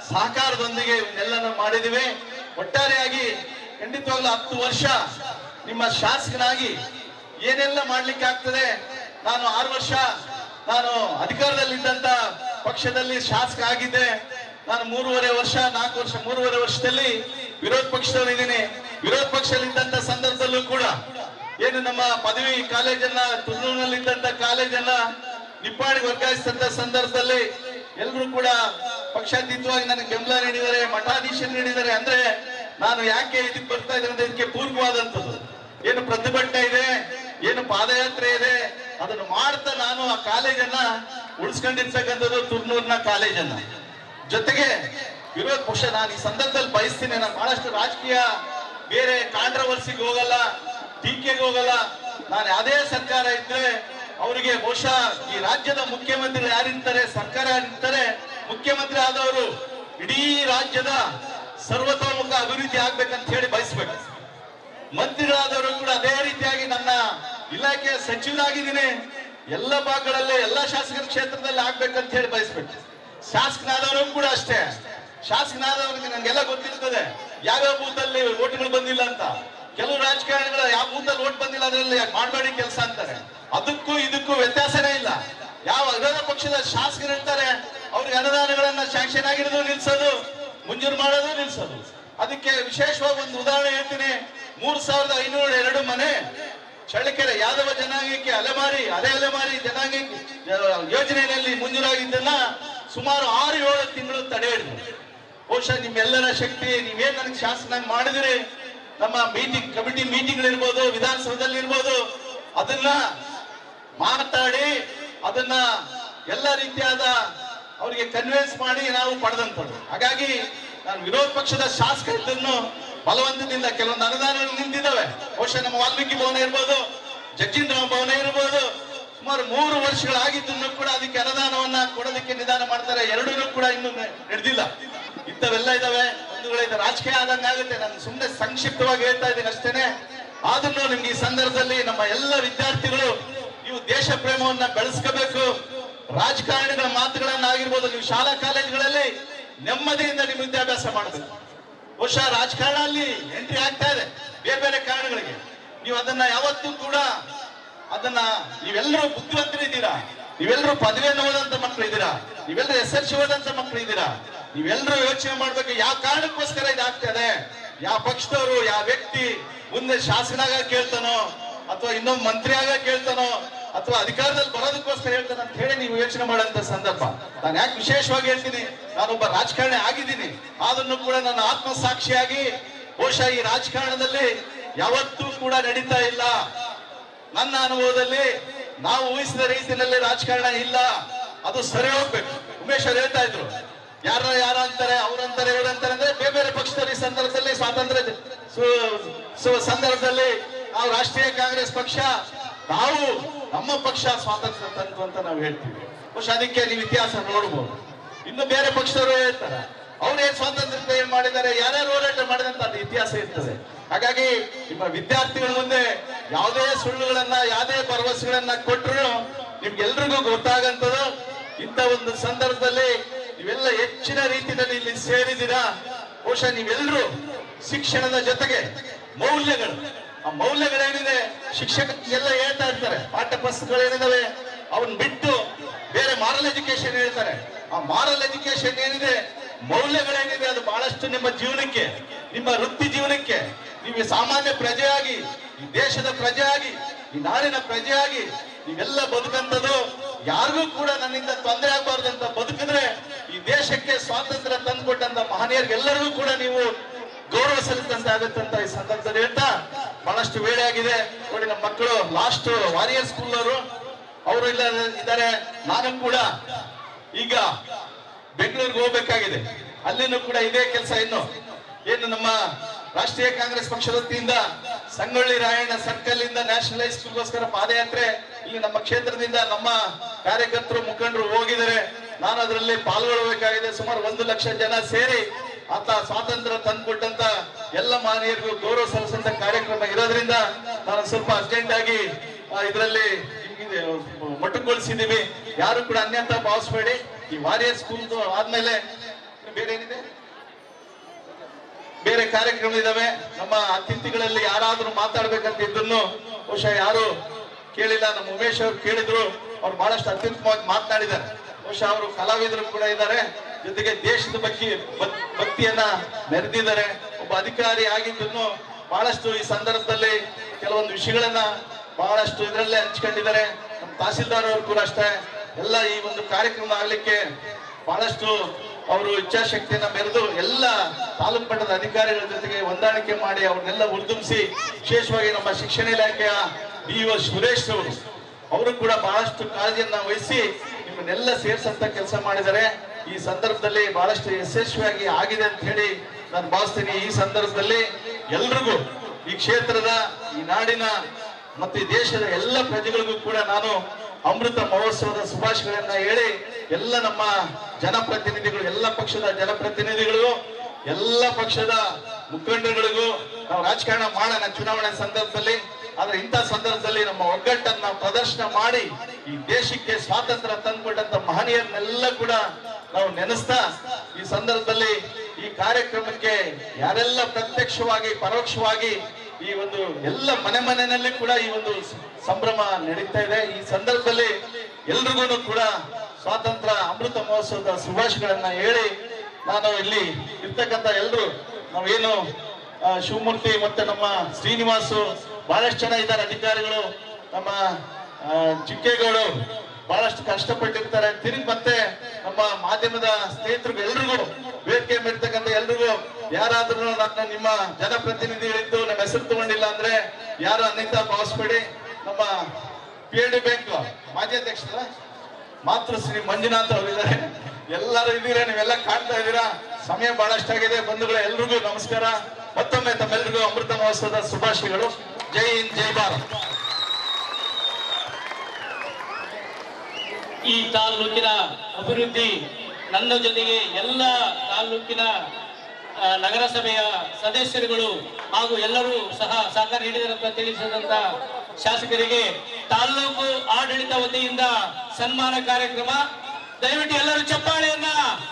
[SPEAKER 1] ಸಹಕಾರದೊಂದಿಗೆ ಇವನ್ನೆಲ್ಲನೂ ಮಾಡಿದಿವಿ. ಒಟ್ಟಾರೆಯಾಗಿ ಖಂಡಿತವಾಗ್ಲೂ ಹತ್ತು ವರ್ಷ ನಿಮ್ಮ ಶಾಸಕನಾಗಿ ಏನೆಲ್ಲ ಮಾಡ್ಲಿಕ್ಕೆ ಆಗ್ತದೆ. ನಾನು ಆರು ವರ್ಷ ನಾನು ಅಧಿಕಾರದಲ್ಲಿದ್ದಂತ ಪಕ್ಷದಲ್ಲಿ ಶಾಸಕ ಆಗಿದ್ದೆ. ನಾನು ಮೂರುವರೆ ವರ್ಷ ನಾಲ್ಕು ವರ್ಷ ಮೂರುವರೆ ವರ್ಷದಲ್ಲಿ ವಿರೋಧ ಪಕ್ಷದಲ್ಲಿದ್ದೀನಿ. ವಿರೋಧ ಪಕ್ಷದಲ್ಲಿದ್ದಂತ ಸಂದರ್ಭದಲ್ಲೂ ಕೂಡ ಏನು ನಮ್ಮ ಪದವಿ ಕಾಲೇಜನ್ನ ತುರ್ನೂರಿನಲ್ಲಿದ್ದಂತ ಕಾಲೇಜನ್ನ ನಿಪ್ಪಾಣಿಗೆ ವರ್ಗಾಯಿಸಿದಂತ ಸಂದರ್ಭದಲ್ಲಿ ಎಲ್ಲರೂ ಕೂಡ ಪಕ್ಷಾತೀತವಾಗಿ ನನಗೆ ಬೆಂಬಲ ನೀಡಿದ್ದಾರೆ, ಮಠಾಧೀಶ ನೀಡಿದ್ದಾರೆ. ಅಂದ್ರೆ ನಾನು ಯಾಕೆ ಇದಕ್ಕೆ ಬರ್ತಾ ಇದ್ದೇನೆ ಅಂದ್ರೆ ಇದಕ್ಕೆ ಪೂರ್ವವಾದಂಥದ್ದು ಏನು ಪ್ರತಿಭಟನೆ ಇದೆ, ಏನು ಪಾದಯಾತ್ರೆ ಇದೆ, ಅದನ್ನು ಮಾಡ್ತಾ ನಾನು ಆ ಕಾಲೇಜನ್ನ ಉಳಿಸ್ಕೊಂಡಿರ್ತಕ್ಕಂಥದ್ದು ತುರ್ನೂರಿನ ಕಾಲೇಜನ್ನ. ಜೊತೆಗೆ ವಿರೋಧ ಪಕ್ಷ ನಾನು ಈ ಸಂದರ್ಭದಲ್ಲಿ ಬಯಸ್ತೀನಿ, ನಾನು ಬಹಳಷ್ಟು ರಾಜಕೀಯ ಬೇರೆ ಕಾಂಟ್ರವರ್ಸಿಗೆ ಹೋಗಲ್ಲ, ಟೀಕೆಗೆ ಹೋಗಲ್ಲ. ನಾನು ಯಾವುದೇ ಸರ್ಕಾರ ಇದ್ರೆ ಅವರಿಗೆ ಬಹುಶಃ ಈ ರಾಜ್ಯದ ಮುಖ್ಯಮಂತ್ರಿ ಯಾರಿರ್ತಾರೆ, ಸರ್ಕಾರ ಯಾರಿರ್ತಾರೆ, ಮುಖ್ಯಮಂತ್ರಿ ಆದವರು ಇಡೀ ರಾಜ್ಯದ ಸರ್ವತೋಮುಖ ಅಭಿವೃದ್ಧಿ ಆಗ್ಬೇಕಂತ ಹೇಳಿ ಬಯಸ್ಬೇಕು. ಮಂತ್ರಿಗಳಾದವರು ಕೂಡ ಅದೇ ರೀತಿಯಾಗಿ ನನ್ನ ಇಲಾಖೆಯ ಸಚಿವನಾಗಿದ್ದೀನಿ, ಎಲ್ಲ ಭಾಗಗಳಲ್ಲಿ ಎಲ್ಲ ಶಾಸಕರ ಕ್ಷೇತ್ರದಲ್ಲಿ ಆಗ್ಬೇಕಂತ ಹೇಳಿ ಬಯಸ್ಬೇಕು. ಶಾಸಕನಾದವರು ಕೂಡ ಅಷ್ಟೇ. ಶಾಸಕನಾದವ್ರಿಗೆ ನನಗೆಲ್ಲ ಗೊತ್ತಿರ್ತದೆ ಯಾವ್ಯಾವ ಬೂತಲ್ಲಿ ಓಟ್ಗಳು ಬಂದಿಲ್ಲ ಅಂತ. ಕೆಲವು ರಾಜಕಾರಣಿಗಳು ಯಾವ ಬೂತಲ್ಲಿ ಓಟ್ ಬಂದಿಲ್ಲ ಅದರಲ್ಲಿ ಮಾಡಬೇಡಿ ಕೆಲಸ ಅಂತಾರೆ. ಅದಕ್ಕೂ ಇದಕ್ಕೂ ವ್ಯತ್ಯಾಸನೇ ಇಲ್ಲ. ಯಾವ ವಿರೋಧ ಪಕ್ಷದ ಶಾಸಕರು ಇರ್ತಾರೆ ಅವ್ರಿಗೆ ಅನುದಾನಗಳನ್ನ ಶಾಂಕ್ಷನ್ ಆಗಿರೋದು ನಿಲ್ಸೋದು, ಮಂಜೂರು ಮಾಡೋದು ನಿಲ್ಸೋದು. ಅದಕ್ಕೆ ವಿಶೇಷವಾಗಿ ಒಂದು ಉದಾಹರಣೆ ಹೇಳ್ತೀನಿ. ಮೂರ್ ಸಾವಿರದ ಐನೂರ ಎರಡು ಮನೆ ಚಳ್ಳಕೆರೆ ಯಾದವ ಜನಾಂಗಕ್ಕೆ ಅಲೆಮಾರಿ ಅರೆ ಅಲೆಮಾರಿ ಜನಾಂಗ ಯೋಜನೆಯಲ್ಲಿ ಮಂಜೂರಾಗಿದ್ದನ್ನ ಸುಮಾರು ಆರು ಏಳು ತಿಂಗಳು ತಡೆ ಹಿಡಿದ್ರು. ಬಹುಶಃ ನಿಮ್ಮೆಲ್ಲರ ಶಕ್ತಿ, ನೀವೇನ್ ನನಗೆ ಶಾಸನ ಮಾಡಿದ್ರಿ, ನಮ್ಮ ಮೀಟಿಂಗ್ ಕಮಿಟಿ ಮೀಟಿಂಗ್ ಇರ್ಬೋದು, ವಿಧಾನಸೌಧದಲ್ಲಿ ಇರ್ಬೋದು, ಅದನ್ನ ಮಾತಾಡಿ ಅದನ್ನ ಎಲ್ಲ ರೀತಿಯಾದ ಅವರಿಗೆ ಕನ್ವಿನ್ಸ್ ಮಾಡಿ ನಾವು ಪಡೆದಂಥದ್ದು. ಹಾಗಾಗಿ ನಾನು ವಿರೋಧ ಪಕ್ಷದ ಶಾಸಕ ಇದನ್ನು ಬಲವಂತದಿಂದ ಕೆಲವೊಂದು ಅನುದಾನಗಳು ನಿಂತಿದ್ದಾವೆ. ಬಹುಶಃ ನಮ್ಮ ವಾಲ್ಮೀಕಿ ಭವನ ಇರ್ಬೋದು, ಜಗ್ಜೀಂದ್ರಾಮ್ ಭವನ ಇರ್ಬೋದು, ಸುಮಾರು ಮೂರು ವರ್ಷಗಳಾಗಿದ್ದನ್ನು ಕೂಡ ಅದಕ್ಕೆ ಅನುದಾನವನ್ನ ಕೊಡೋದಕ್ಕೆ ನಿಧಾನ ಮಾಡ್ತಾರೆ. ಎರಡೂ ಕೂಡ ಇನ್ನು ನಡೆದಿಲ್ಲ. ಇಂಥವೆಲ್ಲ ಇದಾವೆ. ಒಂದು ರಾಜಕೀಯ ಆದಂಗೆ ಆಗುತ್ತೆ. ನಾನು ಸುಮ್ಮನೆ ಸಂಕ್ಷಿಪ್ತವಾಗಿ ಹೇಳ್ತಾ ಇದ್ದೀನಿ ಅಷ್ಟೇನೆ. ಆದ್ರೂ ನಿಮ್ಗೆ ಈ ಸಂದರ್ಭದಲ್ಲಿ ನಮ್ಮ ಎಲ್ಲ ವಿದ್ಯಾರ್ಥಿಗಳು ನೀವು ದೇಶ ಪ್ರೇಮವನ್ನ ಬೆಳೆಸ್ಕೋಬೇಕು. ರಾಜಕಾರಣಿಗಳ ಮಾತುಗಳನ್ನಾಗಿರ್ಬೋದು, ನೀವು ಶಾಲಾ ಕಾಲೇಜುಗಳಲ್ಲಿ ನೆಮ್ಮದಿಯಿಂದ ನೀವು ವಿದ್ಯಾಭ್ಯಾಸ ಮಾಡಬೇಕು. ಬಹುಶಃ ರಾಜಕಾರಣ ಅಲ್ಲಿ ಎಂಟ್ರಿ ಆಗ್ತಾ ಇದೆ ಬೇರೆ ಬೇರೆ ಕಾರಣಗಳಿಗೆ. ನೀವು ಅದನ್ನ ಯಾವತ್ತೂ ಕೂಡ ಅದನ್ನ ನೀವೆಲ್ಲರೂ ಬುದ್ಧಿವಂತರಿದ್ದೀರಾ, ನೀವೆಲ್ಲರೂ ಪದವಿಯನ್ನು ಓದಂತ ಮಕ್ಕಳು ಇದ್ದೀರಾ, ನೀವೆಲ್ಲರೂ ಎಸ್ ಎಲ್ ಸಿ ಓದಂತ ಮಕ್ಕಳು ಇದ್ದೀರಾ. ನೀವೆಲ್ಲರೂ ಯೋಚನೆ ಮಾಡ್ಬೇಕು ಯಾವ ಕಾರಣಕ್ಕೋಸ್ಕರ ಇದಾಗ್ತದೆ, ಯಾವ ಪಕ್ಷದವರು ಯಾವ ವ್ಯಕ್ತಿ ಮುಂದೆ ಶಾಸಕನಾಗ ಕೇಳ್ತಾನೋ ಅಥವಾ ಇನ್ನೊಬ್ಬ ಮಂತ್ರಿ ಆಗ ಕೇಳ್ತಾನೋ ಅಥವಾ ಅಧಿಕಾರದಲ್ಲಿ ಬರೋದಕ್ಕೋಸ್ಕರ ಹೇಳ್ತಾನೆ ಅಂತ ಹೇಳಿ ನೀವು ಯೋಚನೆ ಮಾಡುವಂತ ಸಂದರ್ಭ. ನಾನು ಯಾಕೆ ವಿಶೇಷವಾಗಿ ಹೇಳ್ತೀನಿ, ನಾನೊಬ್ಬ ರಾಜಕಾರಣಿ ಆಗಿದ್ದೀನಿ. ಆದ್ರೂ ಕೂಡ ನನ್ನ ಆತ್ಮಸಾಕ್ಷಿಯಾಗಿ ಬಹುಶಃ ಈ ರಾಜಕಾರಣದಲ್ಲಿ ಯಾವತ್ತೂ ಕೂಡ ನಡೀತಾ ಇಲ್ಲ. ನನ್ನ ಅನುಭವದಲ್ಲಿ ನಾವು ಊಹಿಸಿದ ರೀತಿಯಲ್ಲಿ ರಾಜಕಾರಣ ಇಲ್ಲ. ಅದು ಸರಿ ಹೋಗ್ಬೇಕು. ಉಮೇಶ್ ಅವರು ಹೇಳ್ತಾ ಇದ್ರು, ಯಾರ ಯಾರ ಅಂತಾರೆ ಅವ್ರಂತಾರೆ ಇವ್ರಂತಾರೆ ಅಂದ್ರೆ ಬೇರೆ ಬೇರೆ ಪಕ್ಷದಲ್ಲಿ ಸಂದರ್ಭದಲ್ಲಿ ಸ್ವಾತಂತ್ರ್ಯ ಸಂದರ್ಭದಲ್ಲಿ ನಾವು ರಾಷ್ಟ್ರೀಯ ಕಾಂಗ್ರೆಸ್ ಪಕ್ಷ ನಾವು ನಮ್ಮ ಪಕ್ಷ ಸ್ವಾತಂತ್ರ್ಯ ತಂತು ಅಂತ ನಾವು ಹೇಳ್ತೀವಿ. ಬಹುಶಃ ಅದಕ್ಕೆ ನೀವು ಇತಿಹಾಸ ನೋಡ್ಬೋದು. ಇನ್ನು ಬೇರೆ ಪಕ್ಷದವರು ಹೇಳ್ತಾರೆ ಅವ್ರು ಏನ್ ಸ್ವಾತಂತ್ರ್ಯ ಏನ್ ಮಾಡಿದ್ದಾರೆ, ಯಾರ್ಯಾರು ಹೋರಾಟ ಮಾಡಿದಂತ ಅದು ಇತಿಹಾಸ ಇರ್ತದೆ. ಹಾಗಾಗಿ ನಿಮ್ಮ ವಿದ್ಯಾರ್ಥಿಗಳ ಮುಂದೆ ಯಾವುದೇ ಸುಳ್ಳುಗಳನ್ನ ಯಾವುದೇ ಭರವಸೆಗಳನ್ನ ಕೊಟ್ಟರು ನಿಮ್ಗೆಲ್ರಿಗೂ ಗೊತ್ತಾಗಂತದ್ದು. ಇಂಥ ಒಂದು ಸಂದರ್ಭದಲ್ಲಿ ನೀವೆಲ್ಲ ಹೆಚ್ಚಿನ ರೀತಿಯಲ್ಲಿ ಇಲ್ಲಿ ಸೇರಿದ್ದೀರಾ. ಬಹುಶಃ ನೀವೆಲ್ಲರೂ ಶಿಕ್ಷಣದ ಜೊತೆಗೆ ಮೌಲ್ಯಗಳು, ಆ ಮೌಲ್ಯಗಳೇನಿದೆ ಶಿಕ್ಷಕರಿಗೆಲ್ಲ ಹೇಳ್ತಾ ಇರ್ತಾರೆ, ಪಾಠ ಪುಸ್ತಕಗಳೇನಿದಾವೆ ಅವನ್ ಬಿಟ್ಟು ಬೇರೆ ಮಾರಲ್ ಎಜುಕೇಶನ್ ಹೇಳ್ತಾರೆ. ಆ ಮಾರಲ್ ಎಜುಕೇಶನ್ ಏನಿದೆ, ಮೌಲ್ಯಗಳೇನಿದೆ ಅದು ಬಹಳಷ್ಟು ನಿಮ್ಮ ಜೀವನಕ್ಕೆ, ನಿಮ್ಮ ವೃತ್ತಿ ಜೀವನಕ್ಕೆ, ನೀವು ಸಾಮಾನ್ಯ ಪ್ರಜೆಯಾಗಿ, ಈ ದೇಶದ ಪ್ರಜೆಯಾಗಿ, ಈ ನಾಡಿನ ಪ್ರಜೆಯಾಗಿ ನೀವೆಲ್ಲ ಬದುಕಂತದ್ದು. ಯಾರಿಗೂ ಕೂಡ ನನ್ನಿಂದ ತೊಂದರೆ ಆಗಬಾರ್ದು ಅಂತ ಬದುಕಿದ್ರೆ ಈ ದೇಶಕ್ಕೆ ಸ್ವಾತಂತ್ರ್ಯ ತಂದುಕೊಟ್ಟಂತ ಮಹನೀಯರಿಗೆಲ್ಲರಿಗೂ ಕೂಡ ನೀವು ಗೌರವ ಸಲ್ಲಿಸಂತ ಆಗುತ್ತಂತ ಈ ಸಂದರ್ಭದಲ್ಲಿ ಹೇಳ್ತಾ, ಬಹಳಷ್ಟು ವೇಳೆ ಆಗಿದೆ ನೋಡಿ. ನಮ್ಮ ಮಕ್ಕಳು ಲಾಸ್ಟ್ ವಾರಿಯರ್ ಸ್ಕೂಲ್ ಅವರು ಅವರು ಇಲ್ಲ ಇದ್ದಾರೆ. ನಾನು ಕೂಡ ಈಗ ಬೆಂಗಳೂರಿಗೆ ಹೋಗ್ಬೇಕಾಗಿದೆ. ಅಲ್ಲಿನೂ ಕೂಡ ಇದೇ ಕೆಲಸ. ಇನ್ನು ಏನು ನಮ್ಮ ರಾಷ್ಟ್ರೀಯ ಕಾಂಗ್ರೆಸ್ ಪಕ್ಷದ ವತಿಯಿಂದ ಸಂಗೊಳ್ಳಿ ರಾಯಣ್ಣ ಸರ್ಕಲ್ ಇಂದ ನ್ಯಾಷನಲ್ ಹೈಸ್ಕೂಲ್ಗೋಸ್ಕರ ಪಾದಯಾತ್ರೆ ಇಲ್ಲಿ ನಮ್ಮ ಕ್ಷೇತ್ರದಿಂದ ನಮ್ಮ ಕಾರ್ಯಕರ್ತರು ಮುಖಂಡರು ಹೋಗಿದ್ದಾರೆ. ನಾನು ಅದರಲ್ಲಿ ಪಾಲ್ಗೊಳ್ಳಬೇಕಾಗಿದೆ. ಸುಮಾರು ಒಂದು ಲಕ್ಷ ಜನ ಸೇರಿ ಆತ ಸ್ವಾತಂತ್ರ್ಯ ತಂದುಕೊಟ್ಟಂತ ಎಲ್ಲ ಮಾನವೀಯರಿಗೂ ಗೌರವ ಸಲ್ಲಿಸಂತ ಕಾರ್ಯಕ್ರಮ ಇರೋದ್ರಿಂದ ನಾನು ಸ್ವಲ್ಪ ಅರ್ಜೆಂಟ್ ಆಗಿ ಇದರಲ್ಲಿ ಮೊಟಕುಗೊಳಿಸಿದೀವಿ. ಯಾರು ಕೂಡ ಅನ್ಯತಾ ಭಾವಿಸಬೇಡಿ. ಈ ವಾರಿಯರ್ ಸ್ಕೂಲ್ ಆದ್ಮೇಲೆ ಬೇರೆ ಏನಿದೆ, ಬೇರೆ ಕಾರ್ಯಕ್ರಮ ಇದಾವೆ. ನಮ್ಮ ಅತಿಥಿಗಳಲ್ಲಿ ಯಾರಾದ್ರೂ ಮಾತಾಡ್ಬೇಕಂತ ಇದ್ದನ್ನು ಬಹುಶಃ ಯಾರು ಕೇಳಿಲ್ಲ. ನಮ್ಮ ಉಮೇಶ್ ಅವರು ಕೇಳಿದ್ರು, ಅವ್ರು ಬಹಳಷ್ಟು ಅತ್ಯುತ್ತಮವಾಗಿ ಮಾತನಾಡಿದ್ದಾರೆ. ಬಹುಶಃ ಅವರು ಕಲಾವಿದರು ಕೂಡ ಇದ್ದಾರೆ, ಜೊತೆಗೆ ದೇಶದ ಬಗ್ಗೆ ಭಕ್ತಿಯನ್ನ ಮೆರೆದಿದ್ದಾರೆ. ಒಬ್ಬ ಅಧಿಕಾರಿ ಆಗಿದ್ದನ್ನು ಬಹಳಷ್ಟು ಈ ಸಂದರ್ಭದಲ್ಲಿ ಕೆಲವೊಂದು ವಿಷಯಗಳನ್ನ ಬಹಳಷ್ಟು ಇದರಲ್ಲೇ ಹಂಚ್ಕೊಂಡಿದ್ದಾರೆ. ನಮ್ಮ ತಹಸೀಲ್ದಾರ್ ಅವರು ಕೂಡ ಅಷ್ಟೇ ಎಲ್ಲ ಈ ಒಂದು ಕಾರ್ಯಕ್ರಮ ಆಗ್ಲಿಕ್ಕೆ ಬಹಳಷ್ಟು ಅವರು ಇಚ್ಛಾಶಕ್ತಿಯನ್ನ ಮೆರೆದು ಎಲ್ಲ ತಾಲೂಕು ಮಟ್ಟದ ಅಧಿಕಾರಿಗಳ ಜೊತೆಗೆ ಹೊಂದಾಣಿಕೆ ಮಾಡಿ ಅವ್ರನ್ನೆಲ್ಲ ಉರ್ದುಂಬಿಸಿ, ವಿಶೇಷವಾಗಿ ನಮ್ಮ ಶಿಕ್ಷಣ ಇಲಾಖೆಯ ಡಿ ಒ ಸುರೇಶ್ ಅವರು ಅವರು ಕೂಡ ಬಹಳಷ್ಟು ಕಾಳಜಿಯನ್ನ ವಹಿಸಿ ನಿಮ್ಮನ್ನೆಲ್ಲ ಸೇರಿಸಂತ ಕೆಲಸ ಮಾಡಿದ್ದಾರೆ. ಈ ಸಂದರ್ಭದಲ್ಲಿ ಬಹಳಷ್ಟು ಯಶಸ್ವಿಯಾಗಿ ಆಗಿದೆ ಅಂತ ಹೇಳಿ ನಾನು ಭಾವಿಸ್ತೀನಿ. ಈ ಸಂದರ್ಭದಲ್ಲಿ ಎಲ್ರಿಗೂ ಈ ಕ್ಷೇತ್ರದ, ಈ ನಾಡಿನ ಮತ್ತು ಈ ದೇಶದ ಎಲ್ಲ ಪ್ರಜೆಗಳಿಗೂ ಕೂಡ ನಾನು ಅಮೃತ ಮಹೋತ್ಸವದ ಶುಭಾಶಯಗಳನ್ನ ಹೇಳಿ, ಎಲ್ಲ ನಮ್ಮ ಜನಪ್ರತಿನಿಧಿಗಳು, ಎಲ್ಲ ಪಕ್ಷದ ಜನಪ್ರತಿನಿಧಿಗಳಿಗೂ, ಎಲ್ಲ ಪಕ್ಷದ ಮುಖಂಡರುಗಳಿಗೂ ನಾವು ರಾಜಕಾರಣ ಮಾಡೋಣ ಚುನಾವಣೆ ಸಂದರ್ಭದಲ್ಲಿ. ಆದ್ರೆ ಇಂಥ ಸಂದರ್ಭದಲ್ಲಿ ನಮ್ಮ ಒಗ್ಗಟ್ಟನ್ನ ಪ್ರದರ್ಶನ ಮಾಡಿ ಈ ದೇಶಕ್ಕೆ ಸ್ವಾತಂತ್ರ್ಯ ತಂದುಕೊಟ್ಟಂತ ಮಹನೀಯರನ್ನೆಲ್ಲ ಕೂಡ ನಾವು ನೆನೆಸ್ತಾ, ಈ ಸಂದರ್ಭದಲ್ಲಿ ಈ ಕಾರ್ಯಕ್ರಮಕ್ಕೆ ಯಾರೆಲ್ಲ ಪ್ರತ್ಯಕ್ಷವಾಗಿ ಪರೋಕ್ಷವಾಗಿ ಈ ಒಂದು ಎಲ್ಲ ಮನೆ ಮನೆಯಲ್ಲಿ ಕೂಡ ಈ ಒಂದು ಸಂಭ್ರಮ ನಡೀತಾ ಇದೆ. ಈ ಸಂದರ್ಭದಲ್ಲಿ ಎಲ್ರಿಗೂ ಕೂಡ ಸ್ವಾತಂತ್ರ್ಯ ಅಮೃತ ಮಹೋತ್ಸವದ ಶುಭಾಶಯಗಳನ್ನ ಹೇಳಿ, ನಾನು ಇಲ್ಲಿ ಇರ್ತಕ್ಕಂಥ ಎಲ್ರು ನಾವೇನು ಶಿವಮೂರ್ತಿ ಮತ್ತೆ ನಮ್ಮ ಶ್ರೀನಿವಾಸು ಬಹಳಷ್ಟು ಜನ ಇದ್ದಾರೆ ಅಧಿಕಾರಿಗಳು, ನಮ್ಮ ಚಿಕ್ಕೇಗೌಡ ಬಹಳಷ್ಟು ಕಷ್ಟಪಟ್ಟಿರ್ತಾರೆ. ತಿರುಗಿ ಮತ್ತೆ ನಮ್ಮ ಮಾಧ್ಯಮದ ಸ್ನೇಹಿತರಿಗೂ ಎಲ್ರಿಗೂ ವೇದಿಕೆ ಮೇರ್ತಕ್ಕಂಥ ಎಲ್ರಿಗೂ ಯಾರಾದ್ರೂ ನಾನು ನಿಮ್ಮ ಜನಪ್ರತಿನಿಧಿಗಳಿದ್ದು ನಮ್ಮ ಹೆಸರು ತಗೊಂಡಿಲ್ಲ ಅಂದ್ರೆ ಯಾರು ಅನ್ಯತಾ ಭಾವಿಸ್ಬೇಡಿ. ನಮ್ಮ ಪಿ ಎಲ್ ಡಿ ಬ್ಯಾಂಕ್ ಮಾಜಿ ಅಧ್ಯಕ್ಷರ ಮಾತೃಶ್ರೀ ಮಂಜುನಾಥ್ ಅವರಿದ್ದಾರೆ, ಎಲ್ಲರೂ ಇದ್ದೀರಾ, ನೀವೆಲ್ಲ ಕಾಣ್ತಾ ಇದ್ದೀರಾ. ಸಮಯ ಬಹಳಷ್ಟಾಗಿದೆ. ಬಂಧುಗಳು ಎಲ್ರಿಗೂ ನಮಸ್ಕಾರ. ಮತ್ತೊಮ್ಮೆ ತಮ್ಮೆಲ್ಲರಿಗೂ ಅಮೃತ ಮಹೋತ್ಸವದ ಶುಭಾಶಯಗಳು. ಜೈ ಹಿಂದ್, ಜೈ ಭಾರತ್.
[SPEAKER 2] ಈ ತಾಲೂಕಿನ ಅಭಿವೃದ್ಧಿ ನನ್ನ ಜೊತೆಗೆ ಎಲ್ಲ ತಾಲೂಕಿನ ನಗರಸಭೆಯ ಸದಸ್ಯರುಗಳು ಹಾಗೂ ಎಲ್ಲರೂ ಸಹ ಸಹಕಾರ ನೀಡಿದರಂತ ತಿಳಿಸಿದಂತ ಶಾಸಕರಿಗೆ ತಾಲೂಕು ಆಡಳಿತ ವತಿಯಿಂದ ಸನ್ಮಾನ ಕಾರ್ಯಕ್ರಮ. ದಯವಿಟ್ಟು ಎಲ್ಲರೂ ಚಪ್ಪಾಳೆಯನ್ನ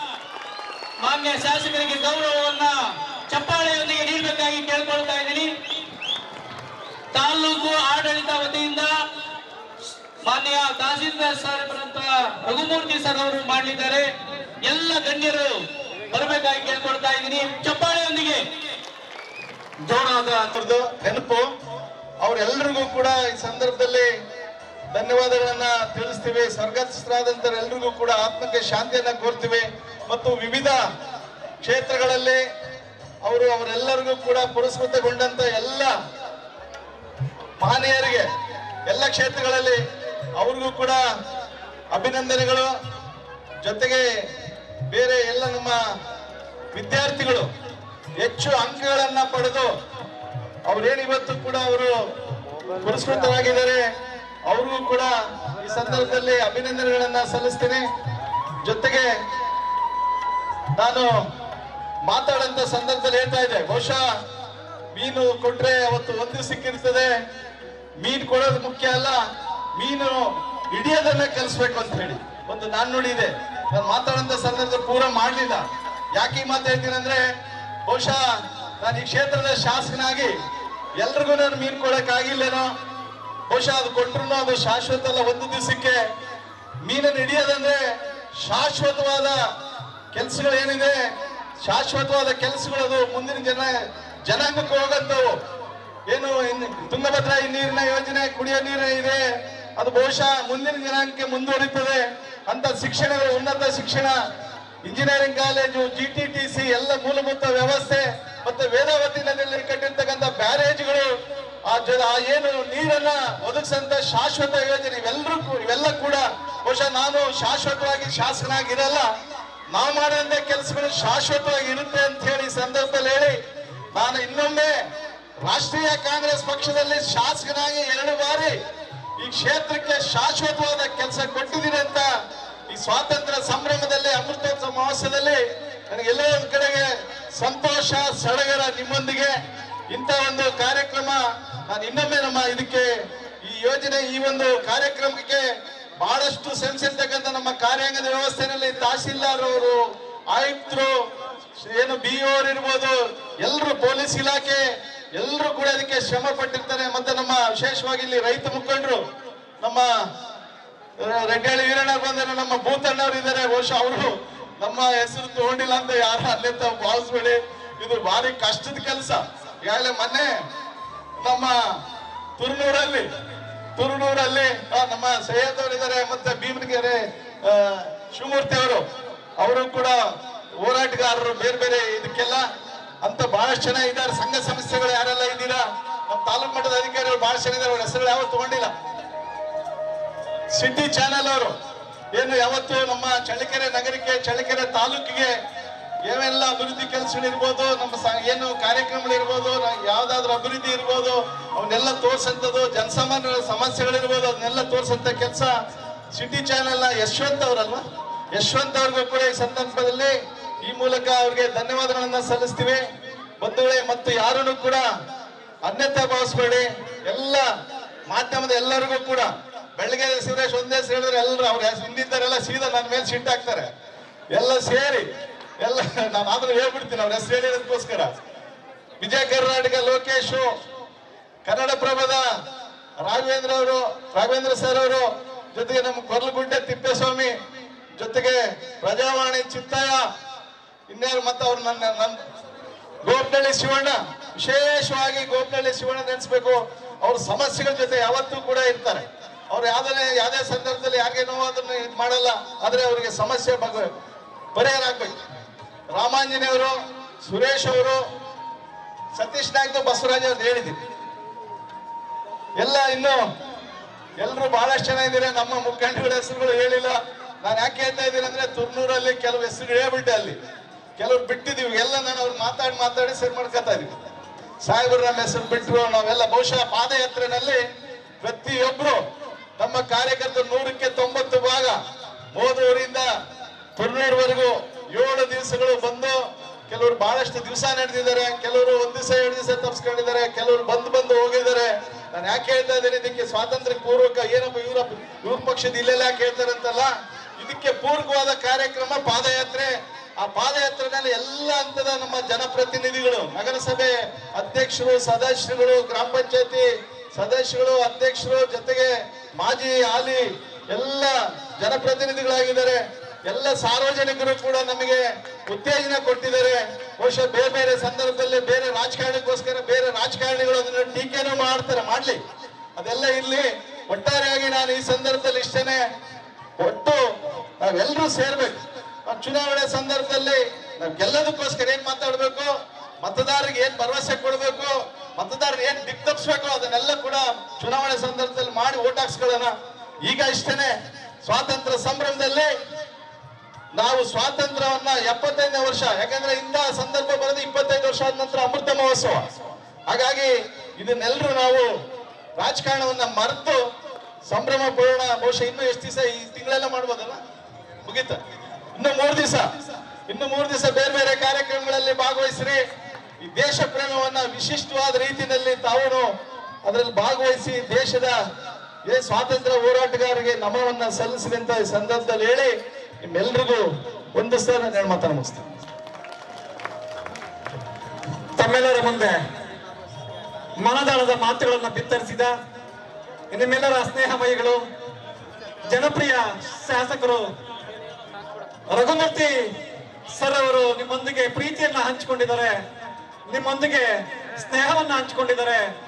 [SPEAKER 2] ಮಾನ್ಯ ಶಾಸಕರಿಗೆ ಗೌರವವನ್ನ ಚಪ್ಪಾಳೆಯೊಂದಿಗೆ ನೀಡಬೇಕಾಗಿ ಕೇಳ್ಕೊಳ್ತಾ ಇದ್ದೀನಿ. ತಾಲೂಕು ಆಡಳಿತ ವತಿಯಿಂದ ಮಾನ್ಯ ತಹಸೀಲ್ದಾರ್ ಸಾಹೇಬರಂತ ರಘುಮೂರ್ತಿ ಸರ್ ಅವರು ಮಾಡಲಿದ್ದಾರೆ. ಎಲ್ಲ ಗಣ್ಯರು ಬರಬೇಕಾಗಿ ಕೇಳ್ಕೊಳ್ತಾ ಇದ್ದೀನಿ ಚಪ್ಪಾಳೆಯೊಂದಿಗೆ.
[SPEAKER 1] ಜೋರಾದ ನೆನಪು ಅವರೆಲ್ಲರಿಗೂ ಕೂಡ ಈ ಸಂದರ್ಭದಲ್ಲಿ ಧನ್ಯವಾದಗಳನ್ನ ತಿಳಿಸ್ತೀವಿ. ಸ್ವರ್ಗಸ್ಥರಾದಂತ ಎಲ್ರಿಗೂ ಕೂಡ ಆತ್ಮಕ್ಕೆ ಶಾಂತಿಯನ್ನ ಕೋರ್ತೀವಿ. ಮತ್ತು ವಿವಿಧ ಕ್ಷೇತ್ರಗಳಲ್ಲಿ ಅವರು ಅವರೆಲ್ಲರಿಗೂ ಕೂಡ ಪುರಸ್ಕೃತಗೊಂಡಂತ ಎಲ್ಲ ಮಹನೀಯರಿಗೆ ಎಲ್ಲ ಕ್ಷೇತ್ರಗಳಲ್ಲಿ ಅವ್ರಿಗೂ ಕೂಡ ಅಭಿನಂದನೆಗಳು. ಜೊತೆಗೆ ಬೇರೆ ಎಲ್ಲ ನಮ್ಮ ವಿದ್ಯಾರ್ಥಿಗಳು ಹೆಚ್ಚು ಅಂಕಗಳನ್ನ ಪಡೆದು ಅವ್ರೇನಿವತ್ತು ಕೂಡ ಅವರು ಪುರಸ್ಕೃತರಾಗಿದ್ದಾರೆ, ಅವ್ರಿಗೂ ಕೂಡ ಈ ಸಂದರ್ಭದಲ್ಲಿ ಅಭಿನಂದನೆಗಳನ್ನ ಸಲ್ಲಿಸ್ತೀನಿ. ಜೊತೆಗೆ ನಾನು ಮಾತಾಡಂತ ಸಂದರ್ಭದಲ್ಲಿ ಹೇಳ್ತಾ ಇದ್ದೆ, ಬಹುಶಃ ಮೀನು ಕೊಟ್ರೆ ಅವತ್ತು ಒಂದು ಸಿಕ್ಕಿರ್ತದೆ, ಮೀನು ಕೊಡೋದು ಮುಖ್ಯ ಅಲ್ಲ, ಮೀನು ಹಿಡಿಯೋದನ್ನ ಕಲಿಸ್ಬೇಕು ಅಂತ ಹೇಳಿ ಒಂದು ನಾಣ್ಣುಡಿ ಇದೆ. ನಾನು ಮಾತಾಡಂತ ಸಂದರ್ಭದಲ್ಲಿ ಪೂರ ಮಾಡ್ಲಿಲ್ಲ. ಯಾಕೆ ಈ ಮಾತು ಹೇಳ್ತೀನಿ ಅಂದ್ರೆ, ಬಹುಶಃ ನಾನು ಈ ಕ್ಷೇತ್ರದ ಶಾಸಕನಾಗಿ ಎಲ್ರಿಗೂ ನಾನು ಮೀನು ಕೊಡಕ್ ಆಗಿಲ್ಲೇನೋ, ಬಹುಶಃ ಅದು ಕೊಟ್ಟರು ಅದು ಶಾಶ್ವತ ಅಲ್ಲ. ಒಂದು ದಿವಸಕ್ಕೆ ಮೀನನ್ನು ಹಿಡಿಯೋದಂದ್ರೆ ಶಾಶ್ವತವಾದ ಕೆಲಸಗಳು ಏನಿದೆ, ಶಾಶ್ವತವಾದ ಕೆಲಸಗಳು ಅದು ಮುಂದಿನ ಜನ ಜನಾಂಗಕ್ಕೆ ಹೋಗಂತವು. ಏನು ತುಂಗಭದ್ರಾ ನೀರಿನ ಯೋಜನೆ, ಕುಡಿಯೋ ನೀರು ಇದೆ, ಅದು ಬಹುಶಃ ಮುಂದಿನ ಜನಾಂಗಕ್ಕೆ ಮುಂದುವರಿತದೆ ಅಂತ ಶಿಕ್ಷಣಗಳು, ಉನ್ನತ ಶಿಕ್ಷಣ, engineering college, G T T C ಎಲ್ಲ ಮೂಲಭೂತ ವ್ಯವಸ್ಥೆ ಮತ್ತೆ ವೇದಾವತಿ ನದಿಯಲ್ಲಿ ಕಟ್ಟಿರ್ತಕ್ಕಂಥ ಬ್ಯಾರೇಜ್ಗಳು, ಆ ಏನು ನೀರನ್ನ ಒದಗಿಸಂತ ಶಾಶ್ವತ ಯೋಜನೆ, ಇವೆಲ್ಲರೂ ಇವೆಲ್ಲ ಕೂಡ ಬಹುಶಃ ನಾನು ಶಾಶ್ವತವಾಗಿ ಶಾಸಕನಾಗಿರಲ್ಲ, ನಾವು ಮಾಡುವಂತ ಕೆಲಸಗಳು ಶಾಶ್ವತವಾಗಿ ಇರುತ್ತೆ ಅಂತ ಹೇಳಿ ಸಂದರ್ಭದಲ್ಲಿ ಹೇಳಿ, ನಾನು ಇನ್ನೊಮ್ಮೆ ರಾಷ್ಟ್ರೀಯ ಕಾಂಗ್ರೆಸ್ ಪಕ್ಷದಲ್ಲಿ ಶಾಸಕನಾಗಿ ಎರಡು ಬಾರಿ ಈ ಕ್ಷೇತ್ರಕ್ಕೆ ಶಾಶ್ವತವಾದ ಕೆಲಸ ಕೊಟ್ಟಿದ್ದೀನಿ ಅಂತ ಈ ಸ್ವಾತಂತ್ರ್ಯ ಸಂಭ್ರಮದಲ್ಲಿ, ಅಮೃತೋತ್ಸವ ಮಹೋತ್ಸವದಲ್ಲಿ ನನಗೆಲ್ಲೋ ಒಂದ್ ಕಡೆಗೆ ಸಂತೋಷ, ಸಡಗರ. ನಿಮ್ಮೊಂದಿಗೆ ಇಂಥ ಒಂದು ಕಾರ್ಯಕ್ರಮ ನಾನು ಇನ್ನೊಮ್ಮೆ ನಮ್ಮ ಇದಕ್ಕೆ ಈ ಯೋಜನೆ, ಈ ಒಂದು ಕಾರ್ಯಕ್ರಮಕ್ಕೆ ಬಹಳಷ್ಟು ಶ್ರಮಿಸಿರ್ತಕ್ಕಂಥ ನಮ್ಮ ಕಾರ್ಯಾಂಗದ ವ್ಯವಸ್ಥೆಯಲ್ಲಿ ತಹಸೀಲ್ದಾರ್ ಅವರು, ಆಯುಕ್ತರು, ಏನು ಬಿ ಅವ್ರು ಇರ್ಬೋದು, ಎಲ್ಲರೂ ಪೊಲೀಸ್ ಇಲಾಖೆ ಎಲ್ಲರೂ ಕೂಡ ಅದಕ್ಕೆ ಶ್ರಮ ಪಟ್ಟಿರ್ತಾರೆ. ಮತ್ತೆ ನಮ್ಮ ವಿಶೇಷವಾಗಿ ಇಲ್ಲಿ ರೈತ ಮುಖಂಡರು ನಮ್ಮ ರೆಡ್ಡಳ್ಳಿ ವೀರಣ್ಣ ಬಂದರೆ ನಮ್ಮ ಭೂತಣ್ಣವ್ರು ಇದ್ದಾರೆ. ಬಹುಶಃ ಅವರು ನಮ್ಮ ಹೆಸರು ತಗೊಂಡಿಲ್ಲ ಅಂತ ಯಾರು ಅಲ್ಲೇ ತಾವು ಭಾವಿಸ್ಬೇಡಿ. ಇದು ಭಾರಿ ಕಷ್ಟದ ಕೆಲಸ. ಈಗಾಗಲೇ ಮೊನ್ನೆ ನಮ್ಮ ತುರ್ನೂರಲ್ಲಿ ತುರ್ನೂರಲ್ಲಿ ನಮ್ಮ ಸೈಯದ್ ಅವರು ಇದ್ದಾರೆ, ಮತ್ತೆ ಭೀಮನಗೆರೆ ಶಿವಮೂರ್ತಿ ಅವರು ಅವರು ಕೂಡ ಹೋರಾಟಗಾರರು ಬೇರೆ ಬೇರೆ ಇದಕ್ಕೆಲ್ಲ ಅಂತ ಬಹಳಷ್ಟು ಜನ ಇದ್ದಾರೆ. ಸಂಘ ಸಂಸ್ಥೆಗಳು ಯಾರೆಲ್ಲ ಇದ್ದೀರಾ, ನಮ್ಮ ತಾಲೂಕು ಮಟ್ಟದ ಅಧಿಕಾರಿಗಳು ಬಹಳಷ್ಟು ಜನ ಇದ್ದಾರೆ. ಅವ್ರ ಹೆಸರುಗಳು ಯಾವತ್ತು ತಗೊಂಡಿಲ್ಲ. ಸಿಟಿ ಚಾನೆಲ್ ಅವರು ಏನು ಯಾವತ್ತು ನಮ್ಮ ಚಳ್ಳಕೆರೆ ನಗರಕ್ಕೆ, ಚಳ್ಳಕೆರೆ ತಾಲೂಕಿಗೆ ಏನೆಲ್ಲ ಅಭಿವೃದ್ಧಿ ಕೆಲಸಗಳಿರ್ಬೋದು, ನಮ್ಮ ಏನು ಕಾರ್ಯಕ್ರಮಗಳಿರ್ಬೋದು, ಯಾವ್ದಾದ್ರು ಅಭಿವೃದ್ಧಿ ಇರ್ಬೋದು, ಅವನ್ನೆಲ್ಲ ತೋರ್ಸಂಥದ್ದು, ಜನಸಾಮಾನ್ಯರ ಸಮಸ್ಯೆಗಳಿರ್ಬೋದು, ಅದನ್ನೆಲ್ಲ ತೋರ್ಸಂತ ಕೆಲಸ ಸಿಟಿ ಚಾನೆಲ್ ನ ಯಶವಂತ್ ಅವರಲ್ವಾ, ಯಶವಂತ್ ಅವ್ರಿಗೂ ಕೂಡ ಈ ಸಂದರ್ಭದಲ್ಲಿ ಈ ಮೂಲಕ ಅವ್ರಿಗೆ ಧನ್ಯವಾದಗಳನ್ನ ಸಲ್ಲಿಸ್ತೀವಿ. ಬಂಧುಗಳೇ, ಮತ್ತು ಯಾರನ್ನು ಕೂಡ ಅನ್ಯತಾ ಭಾವಿಸ್ಬೇಡಿ. ಎಲ್ಲ ಮಾಧ್ಯಮದ ಎಲ್ಲರಿಗೂ ಕೂಡ ಬೆಳಗ್ಗೆ ಶಿವರೇಶ್ ಒಂದೇ ಹೇಳಿದ್ರೆ ಎಲ್ಲರೂ ಅವ್ರ ಹಿಂದಿದ್ದಾರೆಲ್ಲ ಸೀದಾ ನನ್ನ ಮೇಲೆ ಸಿಟ್ಟು ಹಾಕ್ತಾರೆ. ಎಲ್ಲ ಸೇರಿ ಎಲ್ಲ ನಾನು ಆದ್ರೂ ಹೇಳ್ಬಿಡ್ತೀನಿ ಅವ್ರ ಹೆಸರು ಹೇಳಿರೋದಕ್ಕೋಸ್ಕರ. ವಿಜಯ ಕರ್ನಾಟಕ ಲೋಕೇಶು, ಕನ್ನಡಪ್ರಭದ ರಾಘವೇಂದ್ರ ಅವರು, ರಾಘವೇಂದ್ರ ಸರ್ ಅವರು, ಜೊತೆಗೆ ನಮ್ಮ ಕೊರ್ಲಗುಂಟೆ ತಿಪ್ಪೇಸ್ವಾಮಿ, ಜೊತೆಗೆ ಪ್ರಜಾವಾಣಿ ಚಿತ್ತಯ್ಯ, ಇನ್ಯಾರು ಮತ್ತೆ ಅವ್ರು ನನ್ನ ನನ್ನ ಗೋಪನಹಳ್ಳಿ ಶಿವಣ್ಣ, ವಿಶೇಷವಾಗಿ ಗೋಪನಹಳ್ಳಿ ಶಿವಣ್ಣ ನೆನೆಸ್ಬೇಕು. ಅವ್ರ ಸಮಸ್ಯೆಗಳ ಜೊತೆ ಯಾವತ್ತೂ ಕೂಡ ಇರ್ತಾರೆ. ಅವ್ರು ಯಾವ್ದೇ ಯಾವ್ದೇ ಸಂದರ್ಭದಲ್ಲಿ ಯಾರಿಗೆ ನೋವು ಅದನ್ನ ಇದು ಮಾಡಲ್ಲ, ಆದ್ರೆ ಅವರಿಗೆ ಸಮಸ್ಯೆ ಬಗ್ಗೆ ಪರಿಹಾರ ಆಗ್ಬೇಕು. ರಾಮಾಂಜನೇಯವರು, ಸುರೇಶ್ ಅವರು, ಸತೀಶ್ ನಾಯ್ಕ, ಬಸವರಾಜ್ ಅವ್ರು ಹೇಳಿದ್ದೀವಿ. ಎಲ್ಲ ಇನ್ನು ಎಲ್ಲರೂ ಬಹಳಷ್ಟು ಜನ ಇದ್ದೀರಾ. ನಮ್ಮ ಮುಖಂಡಗಳ ಹೆಸರುಗಳು ಹೇಳಿಲ್ಲ. ನಾನು ಯಾಕೆ ಹೇಳ್ತಾ ಇದ್ದೀನಿ ಅಂದ್ರೆ ತುರ್ನೂರಲ್ಲಿ ಕೆಲವು ಹೆಸರುಗಳು ಹೇಳ್ಬಿಟ್ಟೆ, ಅಲ್ಲಿ ಕೆಲವ್ರು ಬಿಟ್ಟಿದೀವಿ. ಎಲ್ಲ ನಾನು ಅವ್ರು ಮಾತಾಡಿ ಮಾತಾಡಿ ಸರಿ ಮಾಡ್ಕೊತಾ ಇದೀವಿ. ಸಾಹೇಬರು ನಮ್ಮ ಹೆಸರು ಬಿಟ್ಟರು. ನಾವೆಲ್ಲ ಬಹುಶಃ ಪಾದಯಾತ್ರೆನಲ್ಲಿ ಪ್ರತಿಯೊಬ್ರು ನಮ್ಮ ಕಾರ್ಯಕರ್ತರು ನೂರಕ್ಕೆ ತೊಂಬತ್ತು ಭಾಗ ಮೋದೂರಿಂದ ತುರ್ನೂರ್ವರೆಗೂ ಏಳು ದಿವಸಗಳು ಬಂದು, ಕೆಲವರು ಬಹಳಷ್ಟು ದಿವಸ ನಡೆದಿದ್ದಾರೆ, ಕೆಲವರು ಒಂದ್ ದಿವಸ ಎರಡು ದಿವಸ ತಪ್ಪಿಸ್ಕೊಂಡಿದ್ದಾರೆ, ಕೆಲವರು ಬಂದು ಬಂದು ಹೋಗಿದ್ದಾರೆ. ನಾನು ಯಾಕೆ ಹೇಳ್ತಾ ಇದ್ದೀನಿ, ಇದಕ್ಕೆ ಸ್ವಾತಂತ್ರ್ಯ ಪೂರ್ವಕ ಏನಪ್ಪ ಇವ್ರ ಇವ್ರ ಪಕ್ಷದ ಇಲ್ಲೆಲ್ಲ ಯಾಕೆ ಹೇಳ್ತಾರಂತಲ್ಲ, ಇದಕ್ಕೆ ಪೂರ್ವಕವಾದ ಕಾರ್ಯಕ್ರಮ ಪಾದಯಾತ್ರೆ. ಆ ಪಾದಯಾತ್ರೆನಲ್ಲಿ ಎಲ್ಲ ಹಂತದ ನಮ್ಮ ಜನಪ್ರತಿನಿಧಿಗಳು, ನಗರಸಭೆ ಅಧ್ಯಕ್ಷರು, ಸದಸ್ಯರುಗಳು, ಗ್ರಾಮ ಪಂಚಾಯತಿ ಸದಸ್ಯರು, ಅಧ್ಯಕ್ಷರು, ಜೊತೆಗೆ ಮಾಜಿ ಹಾಲಿ ಎಲ್ಲ ಜನಪ್ರತಿನಿಧಿಗಳಾಗಿದ್ದಾರೆ. ಎಲ್ಲ ಸಾರ್ವಜನಿಕರು ಕೂಡ ನಮಗೆ ಉತ್ತೇಜನ ಕೊಟ್ಟಿದ್ದಾರೆ. ಬಹುಶಃ ಬೇರೆ ಬೇರೆ ಸಂದರ್ಭದಲ್ಲಿ ಬೇರೆ ರಾಜಕಾರಣಕ್ಕೋಸ್ಕರ ಬೇರೆ ರಾಜಕಾರಣಿಗಳು ಅದನ್ನ ಟೀಕೆನೂ ಮಾಡ್ತಾರೆ, ಮಾಡ್ಲಿ, ಅದೆಲ್ಲ ಇರ್ಲಿ. ಒಟ್ಟಾರೆಯಾಗಿ ನಾನು ಈ ಸಂದರ್ಭದಲ್ಲಿ ಇಷ್ಟೇನೆ, ಒಟ್ಟು ನಾವೆಲ್ಲರೂ ಸೇರ್ಬೇಕು. ಚುನಾವಣೆ ಸಂದರ್ಭದಲ್ಲಿ ನಾವು ಗೆಲ್ಲೋದಕ್ಕೋಸ್ಕರ ಏನ್ ಮಾತಾಡ್ಬೇಕು, ಮತದಾರರಿಗೆ ಏನ್ ಭರವಸೆ ಕೊಡ್ಬೇಕು, ಮತದಾರರು ಏನ್ ದಿಕ್ತಪ್ಸ್ಬೇಕು, ಅದನ್ನೆಲ್ಲ ಕೂಡ ಚುನಾವಣೆ ಸಂದರ್ಭದಲ್ಲಿ ಮಾಡಿ ಓಟ್ ಹಾಕ್ಸ್ಕೊಳ್ಳೋಣ. ಈಗ ಇಷ್ಟೇನೆ, ಸ್ವಾತಂತ್ರ್ಯ ಸಂಭ್ರಮದಲ್ಲಿ ನಾವು ಸ್ವಾತಂತ್ರ್ಯವನ್ನ ಎಪ್ಪತ್ತೈದನೇ ವರ್ಷ, ಯಾಕಂದ್ರೆ ಇಂಥ ಸಂದರ್ಭ ಬರೋದು ಇಪ್ಪತ್ತೈದು ವರ್ಷ ಆದ ನಂತರ ಅಮೃತ ಮಹೋತ್ಸವ. ಹಾಗಾಗಿ ಇದನ್ನೆಲ್ಲರೂ ನಾವು ರಾಜಕಾರಣವನ್ನ ಮರೆತು ಸಂಭ್ರಮ ಪಡೋಣ. ಬಹುಶಃ ಇನ್ನು ಎಷ್ಟು ದಿವಸ, ಈ ತಿಂಗಳೆಲ್ಲ ಮಾಡ್ಬೋದಲ್ಲ, ಮುಗೀತ, ಇನ್ನು ಮೂರು ದಿವಸ ಇನ್ನು ಮೂರು ದಿವಸ ಬೇರೆ ಬೇರೆ ಕಾರ್ಯಕ್ರಮಗಳಲ್ಲಿ ಭಾಗವಹಿಸ್ರಿ. ಈ ದೇಶ ಪ್ರೇಮವನ್ನ ವಿಶಿಷ್ಟವಾದ ರೀತಿಯಲ್ಲಿ ತಾವು ಅದರಲ್ಲಿ ಭಾಗವಹಿಸಿ ದೇಶದ ಏ ಸ್ವಾತಂತ್ರ್ಯ ಹೋರಾಟಗಾರರಿಗೆ ನಮವನ್ನ ಸಲ್ಲಿಸ್ರಿ ಅಂತ ಈ ಸಂದರ್ಭದಲ್ಲಿ ಹೇಳಿ ನಿಮ್ಮೆಲ್ರಿಗೂ ಒಂದು ಸಲ ನಾನು ಮಾತನ್ನ ಮುಗಿಸ್ತೇನೆ.
[SPEAKER 3] ತಮ್ಮೆಲ್ಲರ ಮುಂದೆ ಮನದಾಳದ ಮಾತುಗಳನ್ನು ಬಿತ್ತರಿಸಿದ ನಿಮ್ಮೆಲ್ಲರ ಸ್ನೇಹಮಯಿಗಳು, ಜನಪ್ರಿಯ ಶಾಸಕರು ರಘುಮೂರ್ತಿ ಸರ್ ಅವರು ನಿಮ್ಮೊಂದಿಗೆ ಪ್ರೀತಿಯನ್ನ ಹಂಚಿಕೊಂಡಿದ್ದಾರೆ, ನಿಮ್ಮೊಂದಿಗೆ ಸ್ನೇಹವನ್ನ ಹಂಚಿಕೊಂಡಿದ್ದಾರೆ.